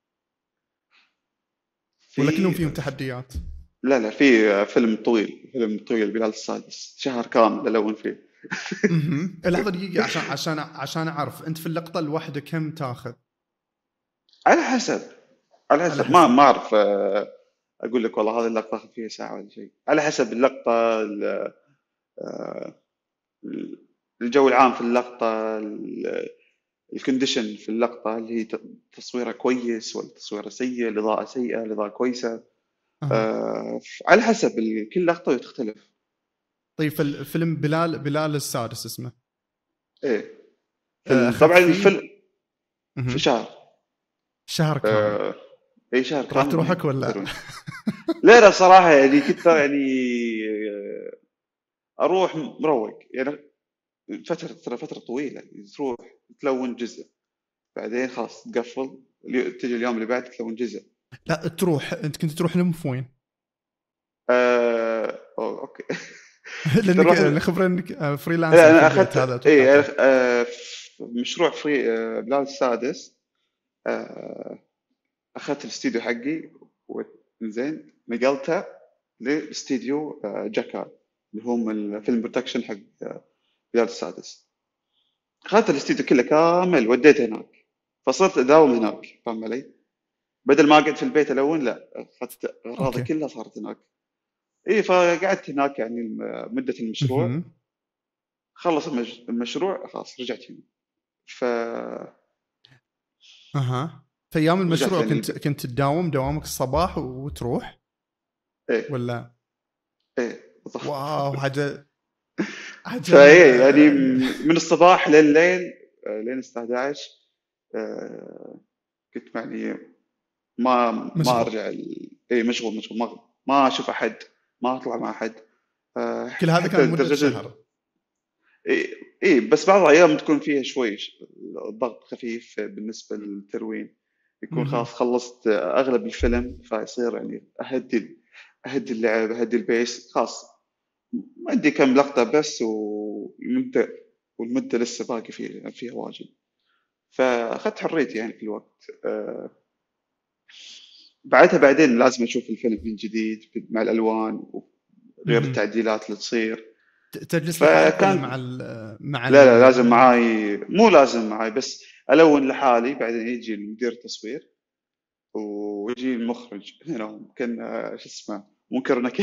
Speaker 1: ولا كلهم
Speaker 2: في
Speaker 1: فيهم تحديات؟
Speaker 2: لا لا، في فيلم طويل، فيلم طويل بلال السادس، شهر كامل الون فيه.
Speaker 1: اها. لحظه دقيقه، عشان عشان عشان اعرف انت في اللقطه الواحده كم تاخذ؟
Speaker 2: على حسب على
Speaker 1: على
Speaker 2: حسب ما
Speaker 1: حسب.
Speaker 2: ما اعرف آه، اقول لك والله هذه اللقطه اخذ فيها ساعه ولا شيء. على حسب اللقطه، ال- آه، الجو العام في اللقطة، الكونديشن في اللقطة، اللي هي ت- تصويرها كويس ولا تصويرها سيء، الإضاءة سيئة، الإضاءة كويسة.
Speaker 1: أها.
Speaker 2: آه، على حسب ال- كل لقطة تختلف.
Speaker 1: طيب في الفيلم بلال بلال السادس اسمه،
Speaker 2: إيه، في
Speaker 1: آه،
Speaker 2: ال-
Speaker 1: اخذ
Speaker 2: طبعا
Speaker 1: فيه
Speaker 2: الفيلم في
Speaker 1: أها.
Speaker 2: شهر.
Speaker 1: شهر كامل؟
Speaker 2: آه، أي شهر
Speaker 1: طلعت
Speaker 2: كامل
Speaker 1: روحك
Speaker 2: إيه
Speaker 1: ولا؟
Speaker 2: تروين. لا لا صراحة يعني كنت يعني آه، أروح مروق يعني. فترة ترى فترة طويلة، تروح تلون جزء، بعدين خلاص تقفل، اليو- تجي اليوم اللي بعد تلون جزء.
Speaker 1: لا تروح، انت كنت تروح لهم في وين؟
Speaker 2: آه... أوه، اوكي.
Speaker 1: لانك
Speaker 2: تروح.
Speaker 1: أنا خبره انك
Speaker 2: لا
Speaker 1: فريلانسر في
Speaker 2: انا
Speaker 1: البيت،
Speaker 2: اخذت
Speaker 1: هذا اتوقع
Speaker 2: اي
Speaker 1: تعرف.
Speaker 2: أنا- آه... في مشروع فري آه... بلال السادس. آه... اخذت الاستديو حقي وزين نقلته لاستديو آه... جاكا، اللي هم الفيلم بروتكشن حق آه، بلال السادس. اخذت الاستديو كله كامل وديته هناك، فصرت اداوم هناك، فاهم علي؟ بدل ما اقعد في البيت الون، لا اخذت اغراضي
Speaker 1: اوكي.
Speaker 2: كلها صارت هناك. اي فقعدت هناك يعني الم- مدة المشروع.
Speaker 1: اها.
Speaker 2: خلص المج... المشروع خلاص رجعت هنا. فرجعت
Speaker 1: اها. في ايام المشروع
Speaker 2: يعني
Speaker 1: كنت
Speaker 2: الب...
Speaker 1: كنت تداوم دوامك الصباح وتروح
Speaker 2: ايه
Speaker 1: ولا؟
Speaker 2: ايه بالضبط.
Speaker 1: واو، حاجه حاجه
Speaker 2: فايه يعني
Speaker 1: م-
Speaker 2: م- من الصباح لليل، آه، لين الساعة احد عشر. آه، كنت يعني ما ما
Speaker 1: مشغول.
Speaker 2: ارجع ال... ايه مشغول مشغول، ما ما اشوف احد، ما اطلع مع احد. آه،
Speaker 1: كل هذا
Speaker 2: حتى
Speaker 1: كان مده
Speaker 2: درجة.
Speaker 1: شهر؟
Speaker 2: ايه إيه، بس بعض الايام تكون فيها شوي ش- الضغط خفيف بالنسبة للتروين. يكون
Speaker 1: اها.
Speaker 2: خلاص خلصت اغلب الفيلم، فيصير يعني اهدي اهدي اللعب، اهدي البيس خلاص. عندي كم لقطة بس، والمدة والمدة لسه باقي فيها فيها واجد. فأخذت حريتي يعني في الوقت. آه، بعدها بعدين لازم أشوف الفيلم من جديد مع الألوان وغير
Speaker 1: اها.
Speaker 2: التعديلات اللي تصير.
Speaker 1: ت- تجلس لحالك ولا مع
Speaker 2: فكان
Speaker 1: ال مع
Speaker 2: لا لا لازم
Speaker 1: ال
Speaker 2: معاي، مو لازم معاي بس ألون لحالي، بعدين يجي مدير التصوير ويجي المخرج هنا، كان شو اسمه منكر نكير.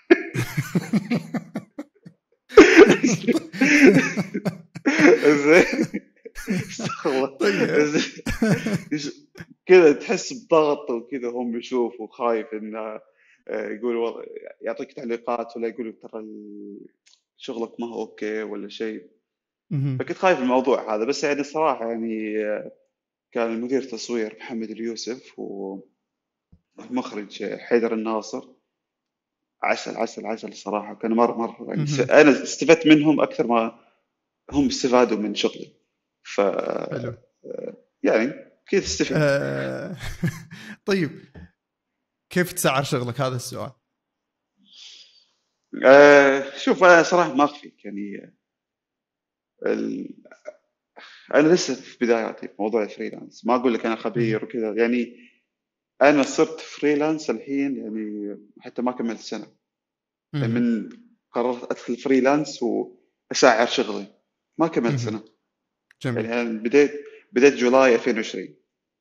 Speaker 2: زين. استغفر الله.
Speaker 1: طيب.
Speaker 2: زين. كذا تحس بضغط وكذا، هم يشوفوا خايف انه آه، يقول والله، يعطيك تعليقات ولا يقول ترى ال- شغلك ما هو اوكي ولا شيء.
Speaker 1: مهم.
Speaker 2: فكنت خايف من الموضوع هذا، بس يعني الصراحة يعني آه، كان المدير تصوير محمد اليوسف والمخرج حيدر الناصر عسل عسل عسل الصراحة. كانوا مرة مرة يعني س-
Speaker 1: مهم.
Speaker 2: أنا استفدت منهم أكثر ما هم استفادوا من شغلي. ف
Speaker 1: حلو.
Speaker 2: يعني كذا تستفيد.
Speaker 1: آه، طيب، كيف تسعر شغلك؟ هذا السؤال.
Speaker 2: أه شوف أنا صراحة ما أخفيك يعني ال... أنا لسه في بداياتي في موضوع الفريلانس، ما أقول لك أنا
Speaker 1: مهم.
Speaker 2: خبير وكذا يعني. أنا صرت فريلانس الحين يعني حتى ما كملت سنة يعني
Speaker 1: مهم.
Speaker 2: من قررت أدخل فريلانس وأسعر شغلي، ما كملت
Speaker 1: مهم.
Speaker 2: سنة.
Speaker 1: جميل.
Speaker 2: يعني أنا بديت بديت جولاي ألفين وعشرين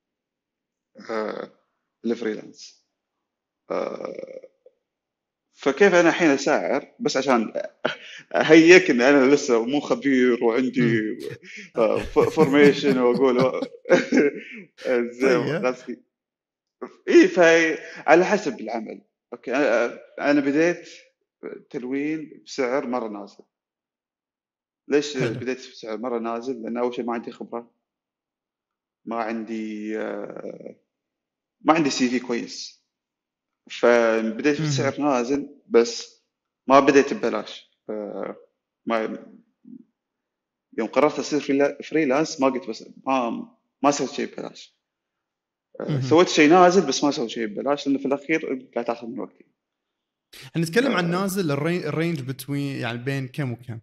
Speaker 2: أه الفريلانس. أه فكيف انا الحين اسعر بس عشان اهيك ان انا لسه مو خبير وعندي
Speaker 1: مم.
Speaker 2: فورميشن واقول زي
Speaker 1: طيب.
Speaker 2: نفسي. اي فهي على حسب العمل. اوكي انا انا بديت تلوين بسعر مره نازل. ليش
Speaker 1: حلو.
Speaker 2: بديت بسعر مره نازل؟ لان اول شيء ما عندي خبره، ما عندي آه، ما عندي سي في كويس. فبديت
Speaker 1: مهم.
Speaker 2: بسعر نازل، بس ما بديت ببلاش. آه، ما يوم قررت اصير فريلا- فريلانس ما قلت بس ما ما سويت شيء ببلاش. أه،
Speaker 1: مهم.
Speaker 2: سويت شيء نازل بس ما سويت شيء ببلاش، لانه في الاخير أنت قاعد تاخذ من وقتي.
Speaker 1: نتكلم عن
Speaker 2: أه،
Speaker 1: نازل، الري- الرينج بتوين يعني بين كم وكم؟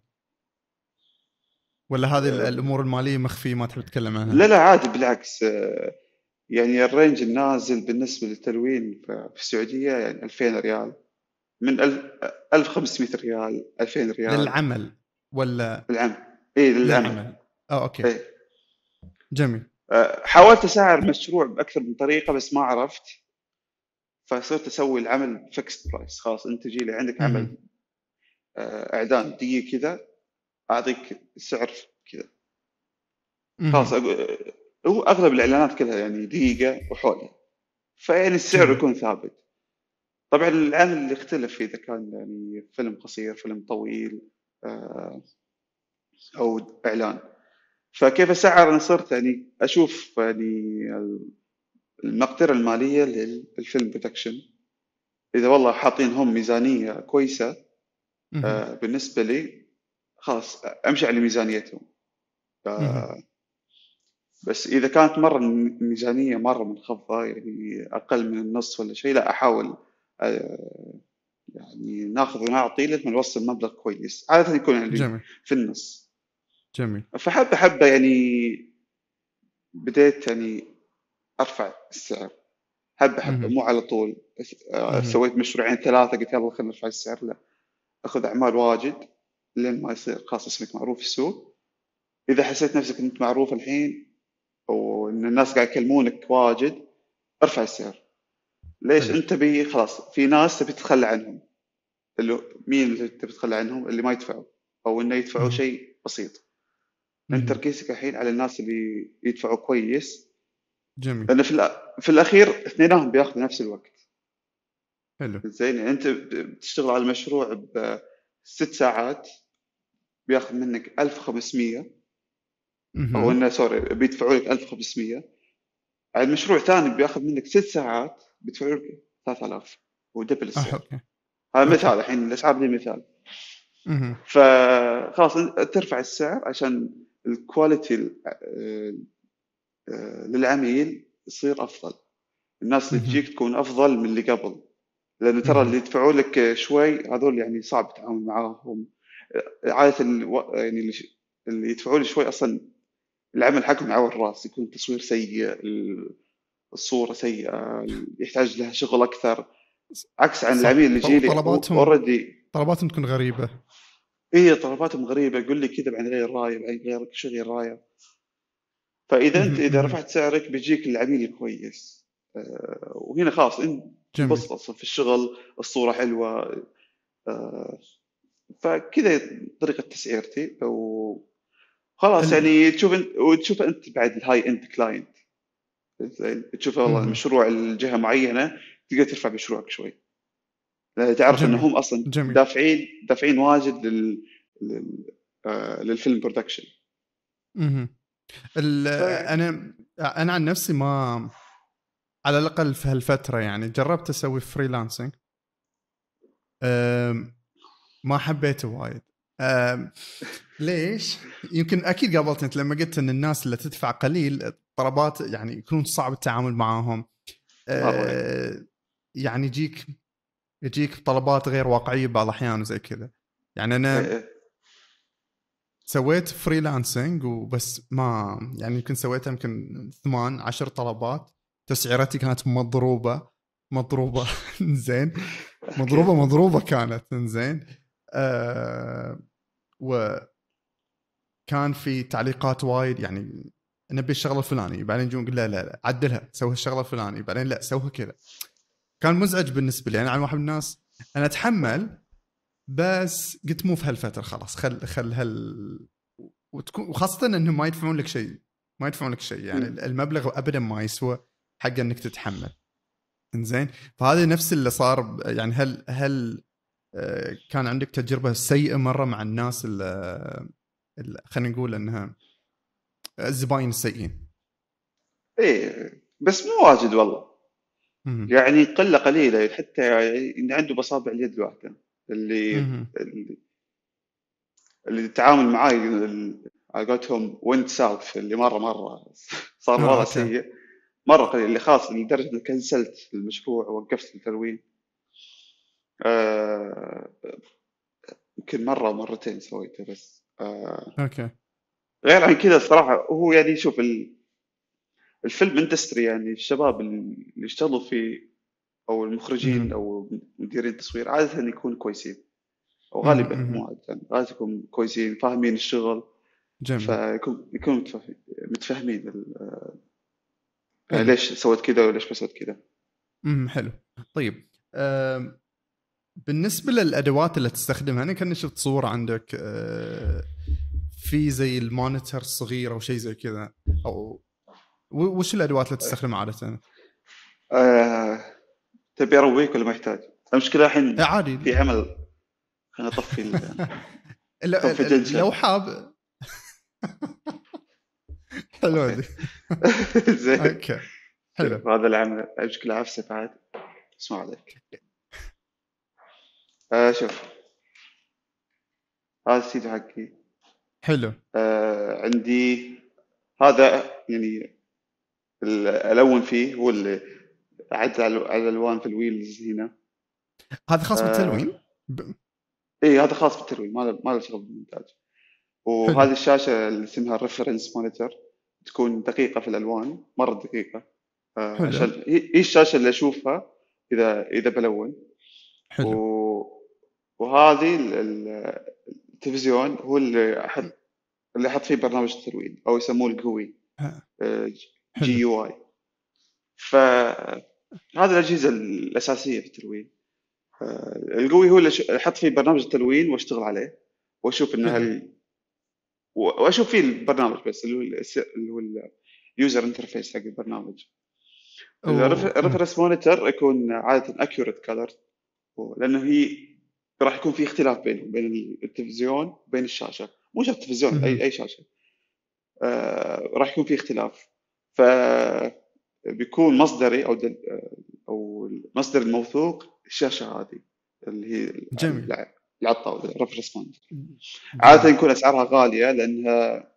Speaker 1: ولا هذه ال-
Speaker 2: أه،
Speaker 1: الامور الماليه مخفيه ما تحب تتكلم عنها؟
Speaker 2: لا لا عادي بالعكس. أه، يعني الرينج النازل بالنسبه للتلوين ف- في السعوديه يعني ألفين ريال، من ألف ألف وخمسمائة ريال، ألفين ريال
Speaker 1: للعمل ولا
Speaker 2: بالعام. اي للعمل.
Speaker 1: للعمل؟ اه، اوكي.
Speaker 2: اي.
Speaker 1: جميل.
Speaker 2: أه، حاولت اسعر مشروع باكثر من طريقه بس ما عرفت. فصرت اسوي العمل فيكست برايس. خلاص انت تجي لي عندك
Speaker 1: مهم.
Speaker 2: عمل أه، اعداد دقيقه كذا، اعطيك سعر كذا. خلاص
Speaker 1: مهم.
Speaker 2: أقول هو اغلب الاعلانات كلها يعني دقيقه وحولها، فيعني السعر
Speaker 1: جميل.
Speaker 2: يكون ثابت. طبعا العمل اللي يختلف اذا كان يعني فيلم قصير، فيلم طويل، آه، او اعلان. فكيف اسعر؟ انا صرت يعني اشوف يعني المقدره الماليه للفيلم برودكشن. اذا والله حاطين هم ميزانيه كويسه
Speaker 1: مهم.
Speaker 2: آه، بالنسبه لي، خلاص امشي على ميزانيتهم.
Speaker 1: مهم.
Speaker 2: آه، بس إذا كانت مرة الميزانية مرة منخفضة يعني أقل من النص ولا شيء، لا أحاول آه، يعني ناخذ ونعطي لما نوصل مبلغ كويس، عادة يكون يعني
Speaker 1: جميل
Speaker 2: في النص.
Speaker 1: جميل.
Speaker 2: فحبة حبة يعني بديت يعني أرفع السعر حبة حبة،
Speaker 1: مهم.
Speaker 2: مو على طول. آه،
Speaker 1: مهم.
Speaker 2: سويت مشروعين ثلاثة قلت يلا خلينا نرفع السعر، لا، أخذ أعمال واجد لين ما يصير خلاص اسمك معروف في السوق. إذا حسيت نفسك أنت معروف الحين وإن الناس قاعد يكلمونك واجد، ارفع السعر. ليش؟
Speaker 1: حلو.
Speaker 2: أنت بي خلاص في ناس تبي تتخلى عنهم. اللي مين اللي تبي تتخلى عنهم؟ اللي ما يدفعوا أو إنه يدفعوا
Speaker 1: مهم.
Speaker 2: شيء بسيط. أنت
Speaker 1: مهم.
Speaker 2: تركيزك الحين على الناس اللي يدفعوا كويس،
Speaker 1: جميل.
Speaker 2: لأن في الأ- في الأخير اثنينهم بياخذوا نفس الوقت.
Speaker 1: حلو.
Speaker 2: زين، يعني أنت بتشتغل على المشروع بست ساعات بياخذ منك ألف وخمسمية، أو
Speaker 1: مهم.
Speaker 2: إنه سوري بيدفعوا لك ألف وخمسمية. على المشروع ثاني بياخذ منك ست ساعات بيدفعوا لك ثلاثة آلاف، ودبل
Speaker 1: آه
Speaker 2: السعر.
Speaker 1: أوكي.
Speaker 2: هذا
Speaker 1: أوكي.
Speaker 2: مثال، الحين الأسعار دي مثال.
Speaker 1: مهم.
Speaker 2: فخلاص أنت ترفع السعر عشان الكواليتي ال- آه، آه، للعميل يصير أفضل. الناس اللي
Speaker 1: مهم.
Speaker 2: تجيك تكون أفضل من اللي قبل، لأن ترى اللي
Speaker 1: مهم.
Speaker 2: يدفعوا لك شوي هذول يعني صعب التعامل معاهم. عادة الو... يعني اللي اللي يدفعوا لي شوي أصلا العمل حقهم على الراس، يكون التصوير سيء، ال- الصورة سيئة، يحتاج لها شغل أكثر، عكس عن
Speaker 1: صح.
Speaker 2: العميل اللي يجي
Speaker 1: طل-
Speaker 2: لي
Speaker 1: طلباتهم
Speaker 2: اوريدي.
Speaker 1: طلباتهم تكون غريبة.
Speaker 2: هي طلباتهم غريبة، يقول لي كذا بعدين غير راية، بعدين غير شو غير راية. فإذا أنت
Speaker 1: مهم.
Speaker 2: إذا
Speaker 1: مهم.
Speaker 2: رفعت سعرك بيجيك العميل الكويس. آه، وهنا خلاص أنت
Speaker 1: جميل.
Speaker 2: تنبسط أصلا في الشغل، الصورة حلوة. آه، فكذا طريقة تسعيرتي. وخلاص
Speaker 1: ال...
Speaker 2: يعني تشوف انت وتشوف انت بعد الهاي اند كلاينت، تشوف والله
Speaker 1: مهم.
Speaker 2: المشروع الجهة معينة تقدر ترفع مشروعك شوي، لأن تعرف
Speaker 1: جميل
Speaker 2: انهم اصلا
Speaker 1: جميل.
Speaker 2: دافعين دافعين واجد لل, لل... آه، للفيلم برودكشن.
Speaker 1: مهم. ال...
Speaker 2: ف
Speaker 1: أنا أنا عن نفسي ما، على الأقل في هالفترة يعني جربت أسوي فريلانسنج. أم... ما حبيته وايد. أم... ليش؟ يمكن أكيد قابلت أنت لما قلت أن الناس اللي تدفع قليل الطلبات يعني يكون صعب التعامل معاهم.
Speaker 2: مرة إيه.
Speaker 1: أه... يعني يجيك يجيك طلبات غير واقعية بعض الأحيان وزي كذا. يعني أنا
Speaker 2: إيه.
Speaker 1: سويت فريلانسنج وبس، ما يعني يمكن سويتها يمكن ثمان عشر طلبات، تسعيرتي كانت مضروبة مضروبة زين،
Speaker 2: اوكي.
Speaker 1: مضروبة مضروبة كانت زين. أه وكان في تعليقات وايد، يعني نبي الشغلة الفلانية بعدين يجون يقول لا لا لا عدلها سوي الشغلة الفلانية بعدين لا سويها كذا. كان مزعج بالنسبة لي. أنا عن واحد من الناس أنا أتحمل، بس قلت مو في هالفترة خلاص خل خل هال وتكون، وخاصة انهم ما يدفعون لك شيء، ما يدفعون لك شيء يعني
Speaker 2: مم.
Speaker 1: المبلغ ابدا ما يسوى حق انك تتحمل. انزين، فهذا نفس اللي صار. يعني هل هل آه، كان عندك تجربة سيئة مرة مع الناس اللي خلينا نقول انها الزباين السيئين؟
Speaker 2: ايه بس مو واجد والله،
Speaker 1: مهم.
Speaker 2: يعني قلة قليلة، حتى يعني إن عنده بصابع اليد الواحدة اللي
Speaker 1: مهم.
Speaker 2: اللي, اللي يتعامل معاي ال- على قولتهم ويند ساوث، اللي مرة مرة صار
Speaker 1: اه
Speaker 2: الوضع
Speaker 1: اوكي.
Speaker 2: سيء. مرة قليل اللي خلاص لدرجة إني كنسلت المشروع ووقفت التلوين. آه، يمكن مرة مرتين سويته بس. آه،
Speaker 1: اوكي.
Speaker 2: غير عن كذا الصراحة هو يعني شوف ال- الفيلم اندستري، يعني الشباب اللي يشتغلوا فيه أو المخرجين
Speaker 1: مهم.
Speaker 2: أو مديرين التصوير عادة يكونوا كويسين، أو
Speaker 1: مهم.
Speaker 2: غالبا
Speaker 1: مهم.
Speaker 2: مو عادة يعني غالبا يكونوا كويسين فاهمين الشغل.
Speaker 1: جميل.
Speaker 2: فيكون يكونوا متفه- متفاهمين ال- آه،
Speaker 1: حلو.
Speaker 2: ليش سويت كذا وليش ما سويت كذا.
Speaker 1: امم حلو. طيب أم، بالنسبة للأدوات اللي تستخدمها، أنا كان شفت صورة عندك أه، في زي المونيتور الصغير أو شيء زي كذا، أو و- وش الأدوات اللي تستخدمها عادة؟
Speaker 2: آه، تبي أرويك ولا ما يحتاج؟ المشكلة
Speaker 1: إيه،
Speaker 2: الحين
Speaker 1: عادي.
Speaker 2: في عمل، خلينا نطفي ال
Speaker 1: لا- ال-
Speaker 2: confidential.
Speaker 1: لو حاب. حلوة
Speaker 2: اوكي.
Speaker 1: دي.
Speaker 2: زين.
Speaker 1: أوكي. حلو.
Speaker 2: شوف هذا العمل المشكلة عفسة بعد، اسمع عليك. آه شوف، هذا السيد حقي.
Speaker 1: حلو.
Speaker 2: آه عندي هذا يعني الألون فيه، هو اللي أعد على على الألوان في الويلز هنا.
Speaker 1: هذا خاص
Speaker 2: آه
Speaker 1: بالتلوين؟ ب...
Speaker 2: اي هذا خاص بالتلوين، ما له ما له شغل بالمونتاج.
Speaker 1: حلو.
Speaker 2: وهذه الشاشه اللي اسمها الريفرنس مونيتور، تكون دقيقه في الالوان، مره دقيقه. آه
Speaker 1: حلو.
Speaker 2: عشان هي هي الشاشه اللي اشوفها اذا اذا بلون. و...
Speaker 1: حلو.
Speaker 2: وهذه ال- ال- التلفزيون هو اللي احط اللي احط فيه برنامج التلوين، او يسموه الجوي،
Speaker 1: ح-
Speaker 2: جي
Speaker 1: حلو.
Speaker 2: يو اي. فهذه الاجهزه الاساسيه في التلوين. آه، القوي هو اللي أش- احط فيه برنامج التلوين واشتغل عليه، واشوف انه
Speaker 1: حلو.
Speaker 2: هل و- واشوف فيه البرنامج بس، اللي هو الس- اللي هو اليوزر انترفيس حق البرنامج.
Speaker 1: أوه. أمم.
Speaker 2: الريفرنس مونيتور يكون عاده اكيوريت كلر، لانه هي راح يكون في اختلاف بينهم، بين التلفزيون وبين الشاشه، مو شرط التلفزيون، اي
Speaker 1: أمم.
Speaker 2: اي شاشه. آه راح يكون في اختلاف. ف بيكون مصدري او دل او المصدر الموثوق الشاشه هذه، اللي هي
Speaker 1: جميل.
Speaker 2: اللي على الطاوله، الريفرنس مونيتور. عاده
Speaker 1: جميل.
Speaker 2: يكون اسعارها غاليه، لانها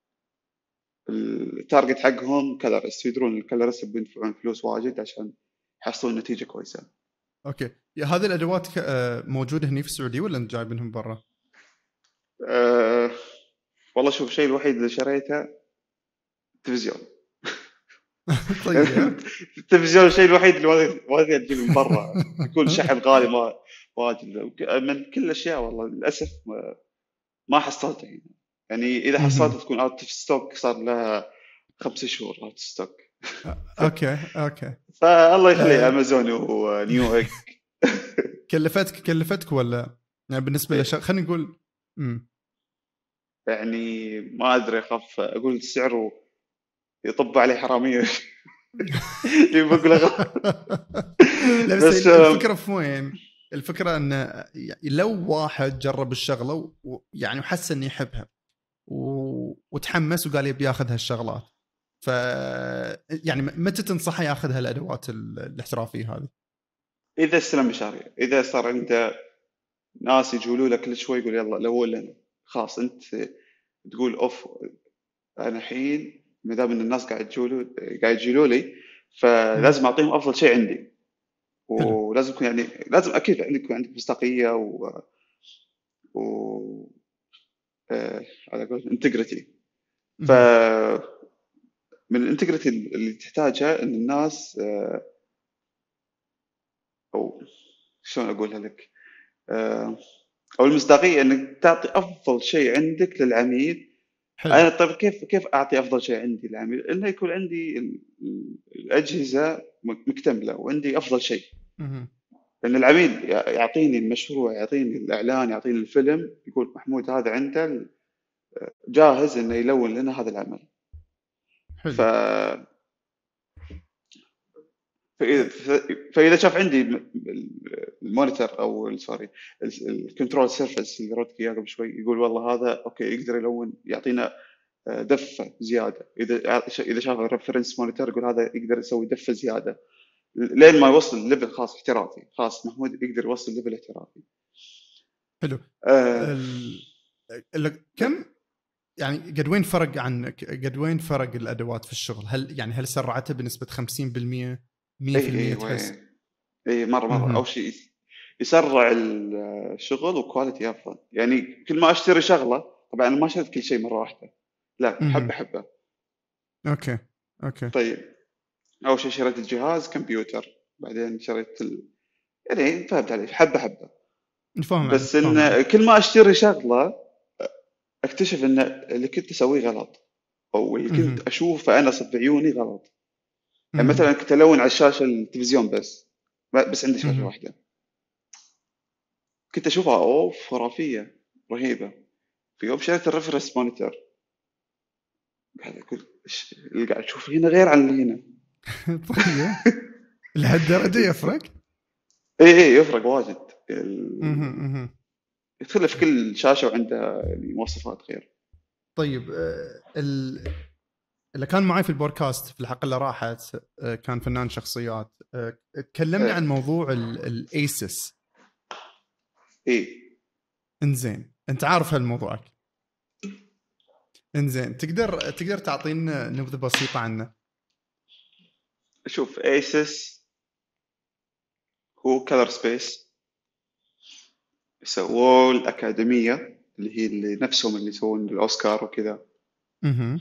Speaker 2: التارجت حقهم كلرس، يدرون الكلرس بيدفعون فلوس واجد عشان يحصلون نتيجه كويسه.
Speaker 1: اوكي، يا هذه الادوات ك... آه، موجوده هنا في السعوديه ولا انت جايبينهم برا؟
Speaker 2: أه والله شوف، الشيء الوحيد اللي شريته تلفزيون.
Speaker 1: طيب.
Speaker 2: التلفزيون الشيء الوحيد اللي ما ما ابي اجيب من برا، يكون شحن غالي، ما واجد من كل الاشياء. والله للاسف ما, ما حصلتها هنا. يعني اذا حصلتها
Speaker 1: أمم.
Speaker 2: تكون اوت اوف ستوك، صار لها خمس شهور اوت اوف ستوك.
Speaker 1: اوكي. اوكي.
Speaker 2: فالله يخلي
Speaker 1: أه...
Speaker 2: امازون ونيو ايج.
Speaker 1: كلفتك كلفتك ولا يعني بالنسبه لش خلينا نقول. امم.
Speaker 2: يعني ما ادري، اخاف اقول السعر ويطب عليه حراميه. يبقى
Speaker 1: لا بس
Speaker 2: بس
Speaker 1: الفكره في وين؟ الفكره ان لو واحد جرب الشغله ويعني وحس انه يحبها و... وتحمس وقال يبي ياخذ هالشغلات، ف يعني متى تنصحه ياخذ هالادوات ال- الاحترافيه هذه؟
Speaker 2: اذا استلم مشاريع، اذا صار عنده ناس يجولوا لك كل شوي، يقول يلا لو لنا خلاص، انت تقول اوف. انا الحين ما دام ان الناس قاعد يجولوا قاعد يجولوا لي،
Speaker 1: مم.
Speaker 2: فلازم اعطيهم افضل شيء عندي.
Speaker 1: حلو.
Speaker 2: ولازم يكون يعني لازم اكيد عندك يكون عندك مصداقيه و, و... آه... على قول انتجريتي. ف
Speaker 1: مم.
Speaker 2: من الانتجريتي اللي تحتاجها ان الناس آه... او شلون اقولها لك، آه... او المصداقيه انك تعطي افضل شيء عندك للعميل.
Speaker 1: حلو.
Speaker 2: انا طيب كيف كيف اعطي افضل شيء عندي للعميل؟ انه يكون عندي ال- ال- الاجهزه مكتمله، وعندي افضل شيء.
Speaker 1: مم.
Speaker 2: لان العميل يعطيني المشروع، يعطيني الاعلان، يعطيني الفيلم، يقول محمود هذا عنده جاهز انه يلون لنا هذا العمل. ف
Speaker 1: حلو.
Speaker 2: فاذا فاذا شاف عندي المونيتور او سوري الكنترول سيرفيس اللي ردت اياه قبل شوي، يقول والله هذا اوكي، يقدر يلون، يعطينا دفه زياده. اذا اذا شاف الريفرنس مونيتور يقول هذا يقدر يسوي دفه زياده لين ما يوصل ليفل خاص احترافي، خاص محمود يقدر يوصل ليفل احترافي.
Speaker 1: حلو.
Speaker 2: آه
Speaker 1: ال... ال... كم يعني قد وين فرق عن قد وين فرق الادوات في الشغل؟ هل يعني هل سرعتها بنسبه خمسين بالمية مية
Speaker 2: اي
Speaker 1: بالمية
Speaker 2: اي
Speaker 1: تحس؟
Speaker 2: وين اي مره مره
Speaker 1: مهم.
Speaker 2: اول شيء يسرع الشغل وكواليتي افضل. يعني كل ما اشتري شغله، طبعا انا ما شريت كل شيء مره واحده، لا
Speaker 1: مهم.
Speaker 2: حبه حبه.
Speaker 1: اوكي. اوكي.
Speaker 2: طيب اول شيء شريت الجهاز كمبيوتر، بعدين شريت ال... يعني فهمت علي، حبه حبه.
Speaker 1: نفهم عليك
Speaker 2: بس
Speaker 1: فاهم
Speaker 2: ان
Speaker 1: عليك.
Speaker 2: كل ما اشتري شغله اكتشف ان اللي كنت اسويه غلط، او اللي كنت
Speaker 1: مهم.
Speaker 2: اشوفه انا صد بعيوني غلط. يعني
Speaker 1: مهم.
Speaker 2: مثلا كنت الون على الشاشه التلفزيون بس، بس عندي شاشه
Speaker 1: مهم.
Speaker 2: واحده، كنت اشوفها اوف خرافيه رهيبه. في يوم شريت الريفرنس مونيتور، قاعد اقول إيش اللي قاعد اشوفه هنا غير عن اللي هنا.
Speaker 1: طيب لهالدرجه يفرق؟
Speaker 2: اي اي يفرق واجد. ال...
Speaker 1: مهم. مهم.
Speaker 2: يدخل في كل شاشه وعنده يعني مواصفات غير.
Speaker 1: طيب آه، ال... اللي كان معي في البودكاست في الحلقه اللي راحت آه، كان فنان شخصيات آه، تكلمني عن
Speaker 2: ايه
Speaker 1: موضوع الايسس.
Speaker 2: ايه
Speaker 1: انزين انت عارف هالموضوع. انزين تقدر تقدر تعطينا نبذه بسيطه عنه؟
Speaker 2: شوف ايسس هو كلر سبيس، سووا الأكاديمية اللي هي اللي نفسهم اللي يسوون الأوسكار وكذا.
Speaker 1: اها.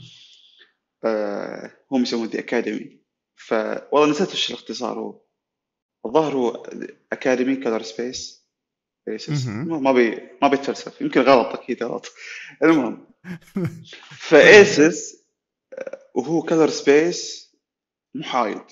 Speaker 2: آه هم يسوون دي أكاديمي. ف والله نسيت وش الاختصار هو. الظاهر هو أكاديمي كلر سبيس ايسس.
Speaker 1: اها.
Speaker 2: ما بي ما بيتفلسف، يمكن غلط، أكيد غلط. المهم،
Speaker 1: طيب حلو.
Speaker 2: فايسس وهو كلر سبيس محايد.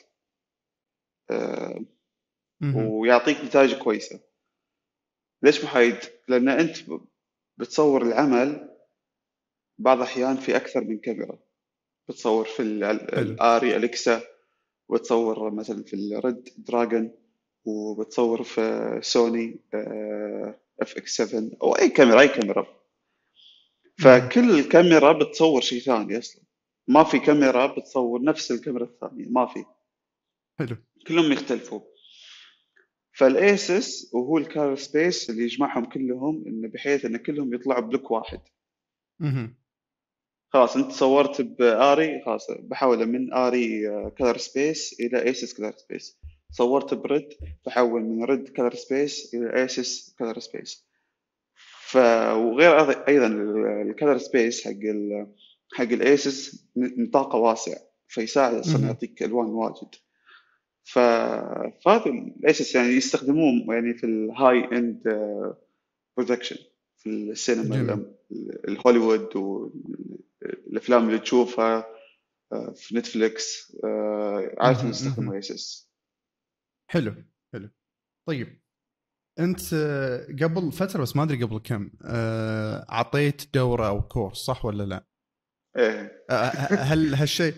Speaker 2: آه
Speaker 1: اها.
Speaker 2: ويعطيك نتائج كويسة. ليش محايد؟ لأن أنت بتصور العمل بعض الأحيان في أكثر من كاميرا. بتصور في
Speaker 1: حلو.
Speaker 2: الآري أليكسا، وتصور مثلا في الريد دراجون، وبتصور في سوني اف اكس سبعة او اي كاميرا، اي كاميرا.
Speaker 1: اها.
Speaker 2: فكل كاميرا بتصور شيء ثاني اصلا. ما في كاميرا بتصور نفس الكاميرا الثانية، ما في.
Speaker 1: حلو.
Speaker 2: كلهم يختلفوا. فالايسس وهو الكار سبيس اللي يجمعهم كلهم، انه بحيث ان كلهم يطلعوا بلوك واحد.
Speaker 1: اها.
Speaker 2: خلاص انت صورت باري، خلاص بحوله من اري كلر سبيس الى ايسس كلر سبيس. صورت بريد، بحول من ريد كلر سبيس الى ايسس كلر سبيس. ف وغير أيضا- ايضا الكلر سبيس حق ال حق الايسس نطاقه واسع، فيساعد اصلا
Speaker 1: اها.
Speaker 2: يعطيك الوان واجد. ف فهذا الايسس يعني يستخدموه يعني في الهاي اند برودكشن، في السينما
Speaker 1: جميل.
Speaker 2: الأم- الهوليوود والافلام اللي تشوفها آه، في نتفليكس. آه، عادة
Speaker 1: اها.
Speaker 2: يستخدموا
Speaker 1: اها.
Speaker 2: ايسس.
Speaker 1: حلو. حلو. طيب انت آه، قبل فتره بس ما ادري قبل كم آه، اعطيت دوره او كورس صح ولا لا؟
Speaker 2: ايه.
Speaker 1: آه، هل هالشيء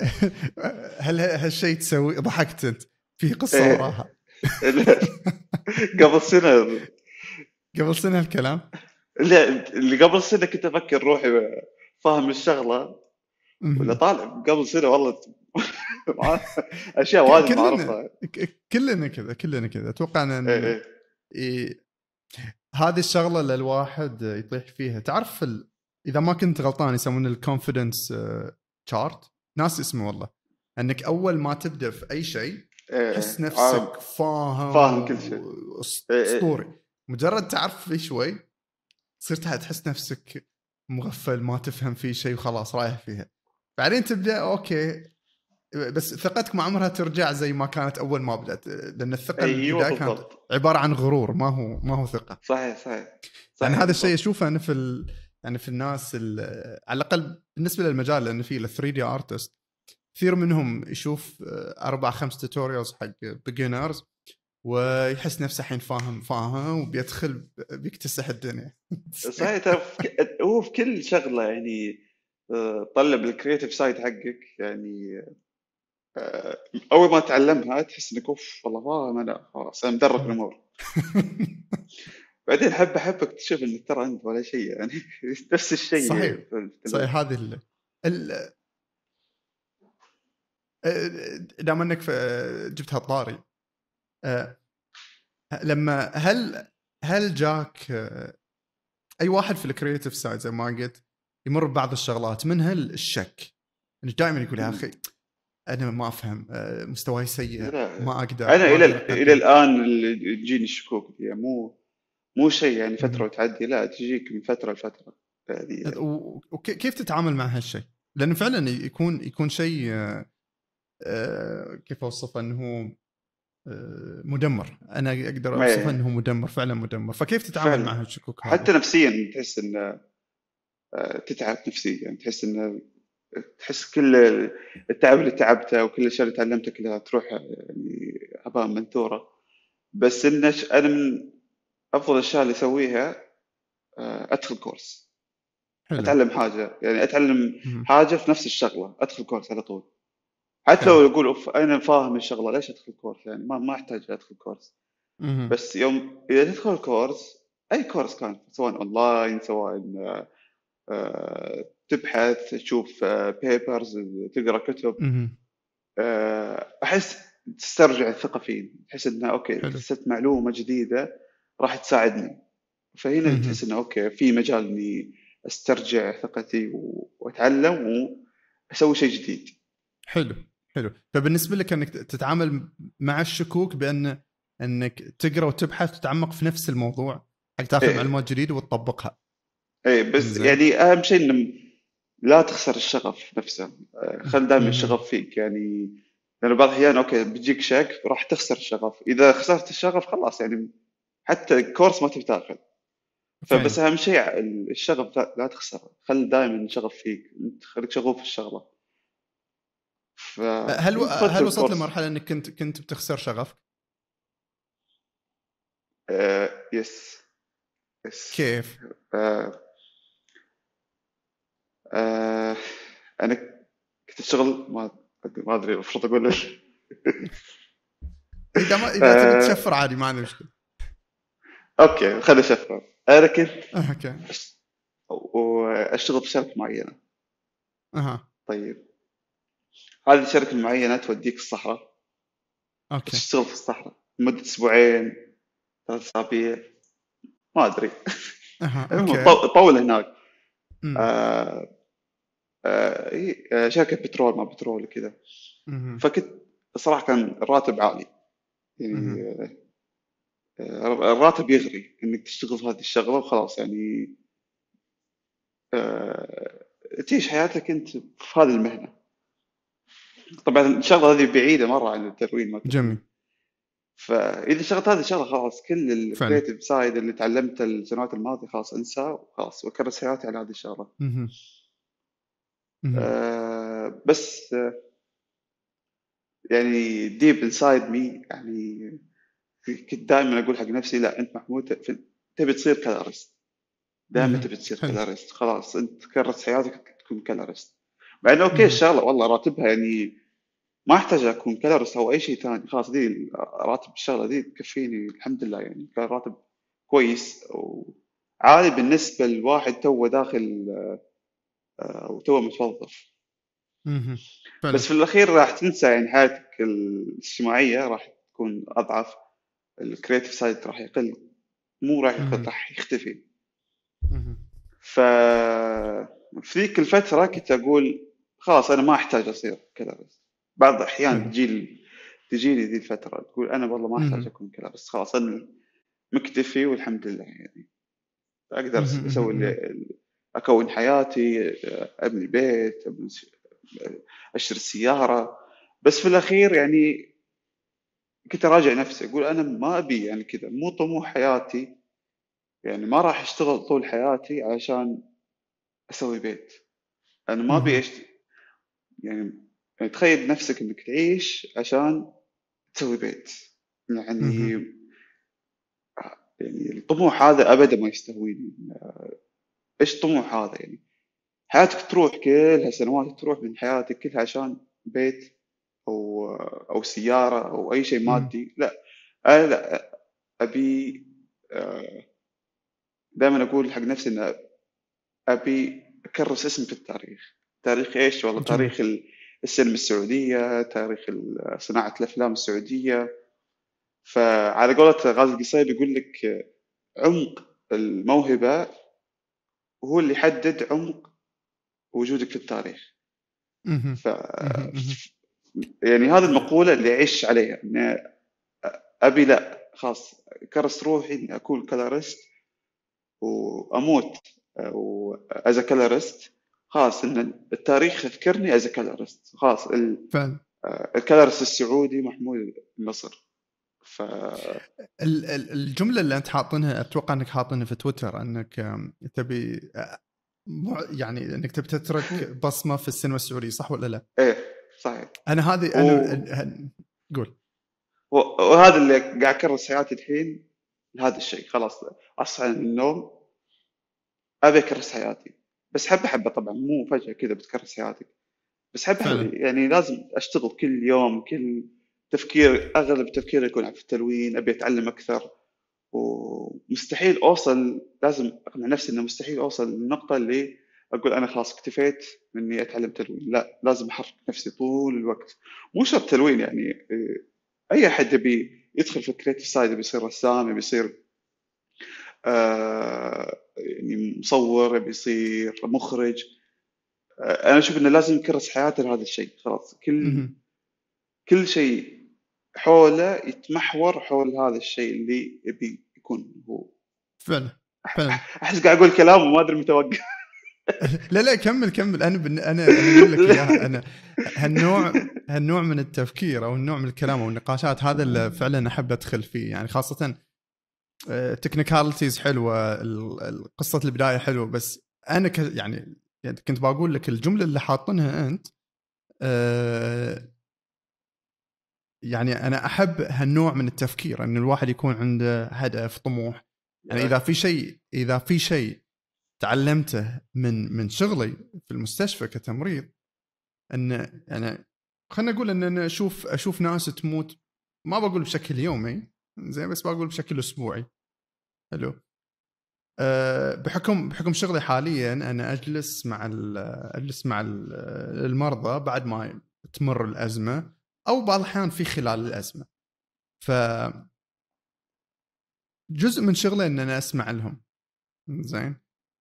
Speaker 1: هل هالشيء تسوي؟ ضحكت انت في قصه
Speaker 2: ايه.
Speaker 1: وراها.
Speaker 2: لا، قبل سنة.
Speaker 1: قبل سنه الكلام.
Speaker 2: لا، اللي قبل سنة كنت أفكر روحي فاهم الشغلة، ولا
Speaker 1: مهم.
Speaker 2: طالع قبل سنة والله. مع- أشياء
Speaker 1: ك-
Speaker 2: واجد ما
Speaker 1: كلنا
Speaker 2: أعرفها.
Speaker 1: ك- كلنا كذا كلنا كذا اتوقع
Speaker 2: إيه
Speaker 1: ان
Speaker 2: إيه
Speaker 1: إيه هذه الشغله اللي الواحد يطيح فيها. تعرف ال... اذا ما كنت غلطان يسمونه الكونفيدنس تشارت، ناس اسمه والله، انك اول ما تبدا في اي شيء
Speaker 2: إيه
Speaker 1: تحس
Speaker 2: إيه. عارف.
Speaker 1: نفسك فاهم
Speaker 2: فاهم كل شيء. إيه إيه.
Speaker 1: واسطوري. مجرد تعرف فيه شوي صرت تحس نفسك مغفل ما تفهم فيه شيء وخلاص رايح فيها. بعدين تبدا اوكي، بس ثقتك مع عمرها ترجع زي ما كانت اول ما بدات، لان الثقه
Speaker 2: أيوه
Speaker 1: البدايه كانت
Speaker 2: بالضبط.
Speaker 1: عباره عن غرور، ما هو ما هو ثقه.
Speaker 2: صحيح صحيح.
Speaker 1: يعني
Speaker 2: صحيح
Speaker 1: هذا الشيء
Speaker 2: بالضبط.
Speaker 1: اشوفه انا في ال... يعني في الناس ال... على الاقل بالنسبه للمجال، لان فيه ال ثري دي ارتست كثير منهم يشوف اربع خمس توتوريالز حق بيجنرز ويحس نفسه الحين فاهم فاهم وبيدخل بيكتسح الدنيا.
Speaker 2: صحيح. ترى في ك- هو في كل شغلة يعني. آه، طلب الكرياتيف سايد حقك يعني. آه، أول ما تعلمها تحس إنك أوف والله فاهم، أنا خلاص أنا مدرك الأمور. بعدين حبة حبة اكتشف إن ترى أنت ولا شيء يعني. نفس الشيء
Speaker 1: صحيح.
Speaker 2: في ال-
Speaker 1: صحيح. هذه ال... ال... دام انك في- جبتها الطاري، أه، لما هل هل جاك أه، اي واحد في الكرياتيف سايد زي ما قلت يمر ببعض الشغلات منها الشك، انه دائما يقول يا اخي انا ما افهم، أه، مستواي سيء،
Speaker 2: لا،
Speaker 1: ما اقدر
Speaker 2: أنا
Speaker 1: ما
Speaker 2: إلى
Speaker 1: اقدر
Speaker 2: إلى
Speaker 1: اقدم.
Speaker 2: الآن اللي تجيني الشكوك دي يعني مو مو شيء يعني فترة
Speaker 1: مهم.
Speaker 2: وتعدي، لا تجيك من فترة لفترة هذه.
Speaker 1: و- وكيف تتعامل مع هالشيء؟ لانه فعلا يكون يكون شيء أه، أه، كيف اوصفه، انه هو أه، مدمر. انا اقدر اوصفه
Speaker 2: ما
Speaker 1: انه مدمر، فعلا مدمر. فكيف تتعامل مع
Speaker 2: فعلا.
Speaker 1: هالشكوك هذه؟
Speaker 2: حتى نفسيا تحس إن آه، تتعب نفسيا يعني. تحس إن تحس كل التعب اللي تعبته وكل الأشياء اللي تعلمتها كلها تروح يعني هباء منثورة. بس إن ش- أنا من أفضل الأشياء اللي أسويها آه، أدخل كورس،
Speaker 1: حلو.
Speaker 2: أتعلم حاجة يعني. أتعلم
Speaker 1: مهم.
Speaker 2: حاجة في نفس الشغلة، أدخل كورس على طول. حتى
Speaker 1: حلو.
Speaker 2: لو يقول أوف أنا فاهم الشغلة، ليش أدخل كورس يعني؟ ما ما أحتاج أدخل كورس.
Speaker 1: مهم.
Speaker 2: بس يوم إذا تدخل كورس، أي كورس كان، سواء أونلاين، سواء آه، تبحث، تشوف بيبرز، تقرأ كتب،
Speaker 1: مهم.
Speaker 2: آه، أحس تسترجع الثقة فيه. تحس إنه أوكي
Speaker 1: حلو.
Speaker 2: اكتسبت معلومة جديدة راح تساعدني. فهنا
Speaker 1: مهم.
Speaker 2: تحس إنه أوكي في مجال إني أسترجع ثقتي و- وأتعلم وأسوي شيء جديد.
Speaker 1: حلو. حلو. فبالنسبه لك انك تتعامل مع الشكوك بان انك تقرا وتبحث وتتعمق في نفس الموضوع، حق تاخذ
Speaker 2: إيه
Speaker 1: معلومات جديده وتطبقها.
Speaker 2: إيه بس
Speaker 1: زين.
Speaker 2: يعني أهم شيء إن لا تخسر الشغف نفسه. آه، خل دائما
Speaker 1: مهم.
Speaker 2: الشغف فيك يعني. لأنه بعض الأحيان أوكي بيجيك شك راح تخسر الشغف. إذا خسرت الشغف خلاص يعني حتى الكورس ما تبي تاخذ.
Speaker 1: فعلا.
Speaker 2: فبس أهم شيء الشغف لا لا تخسره. خل دائما الشغف فيك، أنت خليك شغوف في الشغلة.
Speaker 1: هل و...
Speaker 2: فأنت خذت
Speaker 1: هل وصلت
Speaker 2: الكورس.
Speaker 1: لمرحله انك كنت كنت بتخسر شغفك؟
Speaker 2: آه يس يس.
Speaker 1: كيف؟
Speaker 2: آه آه أنا كنت أشتغل ما ما أدري المفروض أقول لك.
Speaker 1: اذا ما اذا تبي
Speaker 2: آه
Speaker 1: تشفر عادي، ما عندي مشكله.
Speaker 2: أوكي خليني أشوف. أنا كنت
Speaker 1: اوكي.
Speaker 2: أش- وأشتغل في شركة معينة.
Speaker 1: اها.
Speaker 2: طيب هذه الشركة المعينة توديك الصحراء،
Speaker 1: اوكي.
Speaker 2: تشتغل في الصحراء لمدة أسبوعين ثلاث أسابيع ما أدري.
Speaker 1: اها.
Speaker 2: المهم
Speaker 1: اوكي.
Speaker 2: طو- طول هناك.
Speaker 1: امم.
Speaker 2: آه آه هي- آه، شركة بترول ما بترول كذا.
Speaker 1: امم.
Speaker 2: فكنت صراحة كان الراتب عالي يعني.
Speaker 1: امم.
Speaker 2: آه، الراتب يغري انك تشتغل في هذه الشغلة وخلاص يعني. آه، تعيش حياتك انت في هذه المهنة. طبعا الشغلة هذه بعيدة مرة عن التلوين ما
Speaker 1: جميل.
Speaker 2: التلوين. فإذا اشتغلت هذه الشغلة خلاص كل
Speaker 1: فعلا.
Speaker 2: الكريتيف سايد اللي تعلمته السنوات الماضية خلاص انساه وخلاص وكرس حياتي على هذه الشغلة.
Speaker 1: امم. امم.
Speaker 2: آه، بس آه، يعني deep inside me يعني كنت دائما اقول حق نفسي لا انت محمود في- تبي تصير كلارست. دائما
Speaker 1: امم.
Speaker 2: تبي تصير
Speaker 1: حلو.
Speaker 2: كلارست خلاص انت كرست حياتك تكون كلارست. مع انه اوكي
Speaker 1: امم.
Speaker 2: الشغله والله راتبها يعني ما احتاج اكون كلارست او اي شيء ثاني. خلاص دي راتب الشغله دي تكفيني الحمد لله يعني. كان راتب كويس وعالي بالنسبه لواحد توه داخل آه، او توه متوظف.
Speaker 1: امم. فعلا.
Speaker 2: بس في الاخير راح تنسى يعني حياتك الاجتماعيه راح تكون اضعف. الكرياتيف سايد راح يقل، مو راح يقل
Speaker 1: امم.
Speaker 2: راح يختفي.
Speaker 1: امم.
Speaker 2: ف في ذيك الفترة كنت أقول خلاص أنا ما أحتاج أصير كذا. بس بعض الأحيان
Speaker 1: حلو.
Speaker 2: تجي تجيني ذي الفترة تقول أنا والله ما أحتاج
Speaker 1: امم.
Speaker 2: أكون كذا. بس خلاص أنا مكتفي والحمد لله يعني. أقدر
Speaker 1: امم.
Speaker 2: أسوي
Speaker 1: امم.
Speaker 2: اللي أكون حياتي، أبني بيت، أبني أشتري سيارة. بس في الأخير يعني كنت أراجع نفسي أقول أنا ما أبي يعني كذا. مو طموح حياتي يعني. ما راح أشتغل طول حياتي علشان أسوي بيت. أنا ما أبي
Speaker 1: امم.
Speaker 2: أشت... يعني يعني تخيل نفسك انك تعيش عشان تسوي بيت يعني.
Speaker 1: امم.
Speaker 2: يعني الطموح هذا ابدا ما يستهويني. ايش الطموح هذا يعني؟ حياتك تروح كلها سنوات تروح من حياتك كلها عشان بيت او او سيارة او اي شيء
Speaker 1: امم.
Speaker 2: مادي. لا انا لا ابي. دائما اقول حق نفسي ان ابي اكرس اسمي في التاريخ. تاريخ ايش؟ والله
Speaker 1: جميل.
Speaker 2: تاريخ السينما السعودية، تاريخ صناعة الافلام السعودية. فعلى قولة غازي القصيبي يقول لك عمق الموهبة هو اللي يحدد عمق وجودك في التاريخ.
Speaker 1: امم.
Speaker 2: ف
Speaker 1: امم.
Speaker 2: يعني هذه المقولة اللي أعيش عليها إن أبي لا خلاص كرست روحي إني أكون كلارست وأموت وأز كلارست. خلاص إن التاريخ يذكرني أز كلارست. خلاص ال-
Speaker 1: فعلا.
Speaker 2: الكلارست السعودي محمود النصر. ف
Speaker 1: ال- ال- الجملة اللي أنت حاطنها، أتوقع أنك حاطنها في تويتر، أنك آم، تبي آه، مع- يعني أنك تبي تترك بصمة في السينما السعودية، صح ولا لا؟
Speaker 2: إيه صحيح.
Speaker 1: أنا هذه أنا
Speaker 2: و...
Speaker 1: ال- قول.
Speaker 2: وهذا اللي قاعد اكرس حياتي الحين لهذا الشيء. خلاص اصحى من النوم ابي اكرس حياتي. بس حبه حبه طبعا مو فجاه كذا بتكرس حياتك. بس حبه حبه
Speaker 1: فعلا.
Speaker 2: يعني لازم اشتغل كل يوم. كل تفكير اغلب تفكيري يكون في التلوين. ابي اتعلم اكثر ومستحيل اوصل. لازم اقنع نفسي انه مستحيل اوصل للنقطه اللي اقول انا خلاص اكتفيت من اني اتعلم تلوين. لا لازم احرك نفسي طول الوقت. مو شرط تلوين يعني إيه، اي احد يبي يدخل في الكريتيف سايد يبي يصير رسام يبي يصير آه يعني مصور يبي يصير مخرج. آه انا اشوف انه لازم يكرس حياته لهذا الشيء. خلاص كل
Speaker 1: مهم.
Speaker 2: كل شيء حوله يتمحور حول هذا الشيء اللي يبي يكون هو.
Speaker 1: فعلا فعلا.
Speaker 2: احس قاعد اقول كلام وما ادري متوقف.
Speaker 1: لا لا كمل كمل. انا بن... انا انا اقول لك اياها. انا هالنوع هالنوع من التفكير او النوع من الكلام او النقاشات هذا اللي فعلا احب ادخل فيه، يعني خاصه تكنيكاليتيز حلوه، قصه البدايه حلوه، بس انا ك... يعني كنت بقول لك الجمله اللي حاطنها انت أه... يعني انا احب هالنوع من التفكير، ان الواحد يكون عنده هدف طموح. يعني اذا في شيء اذا في شيء تعلمته من من شغلي في المستشفى كتمريض، ان يعني خلينا نقول ان انا اشوف اشوف ناس تموت، ما بقول بشكل يومي زين، بس بقول بشكل اسبوعي. حلو. أه بحكم بحكم شغلي حاليا انا اجلس مع اجلس مع المرضى بعد ما تمر الازمه، او بعض الاحيان في خلال الازمه. ف جزء من شغلي ان انا اسمع لهم زين.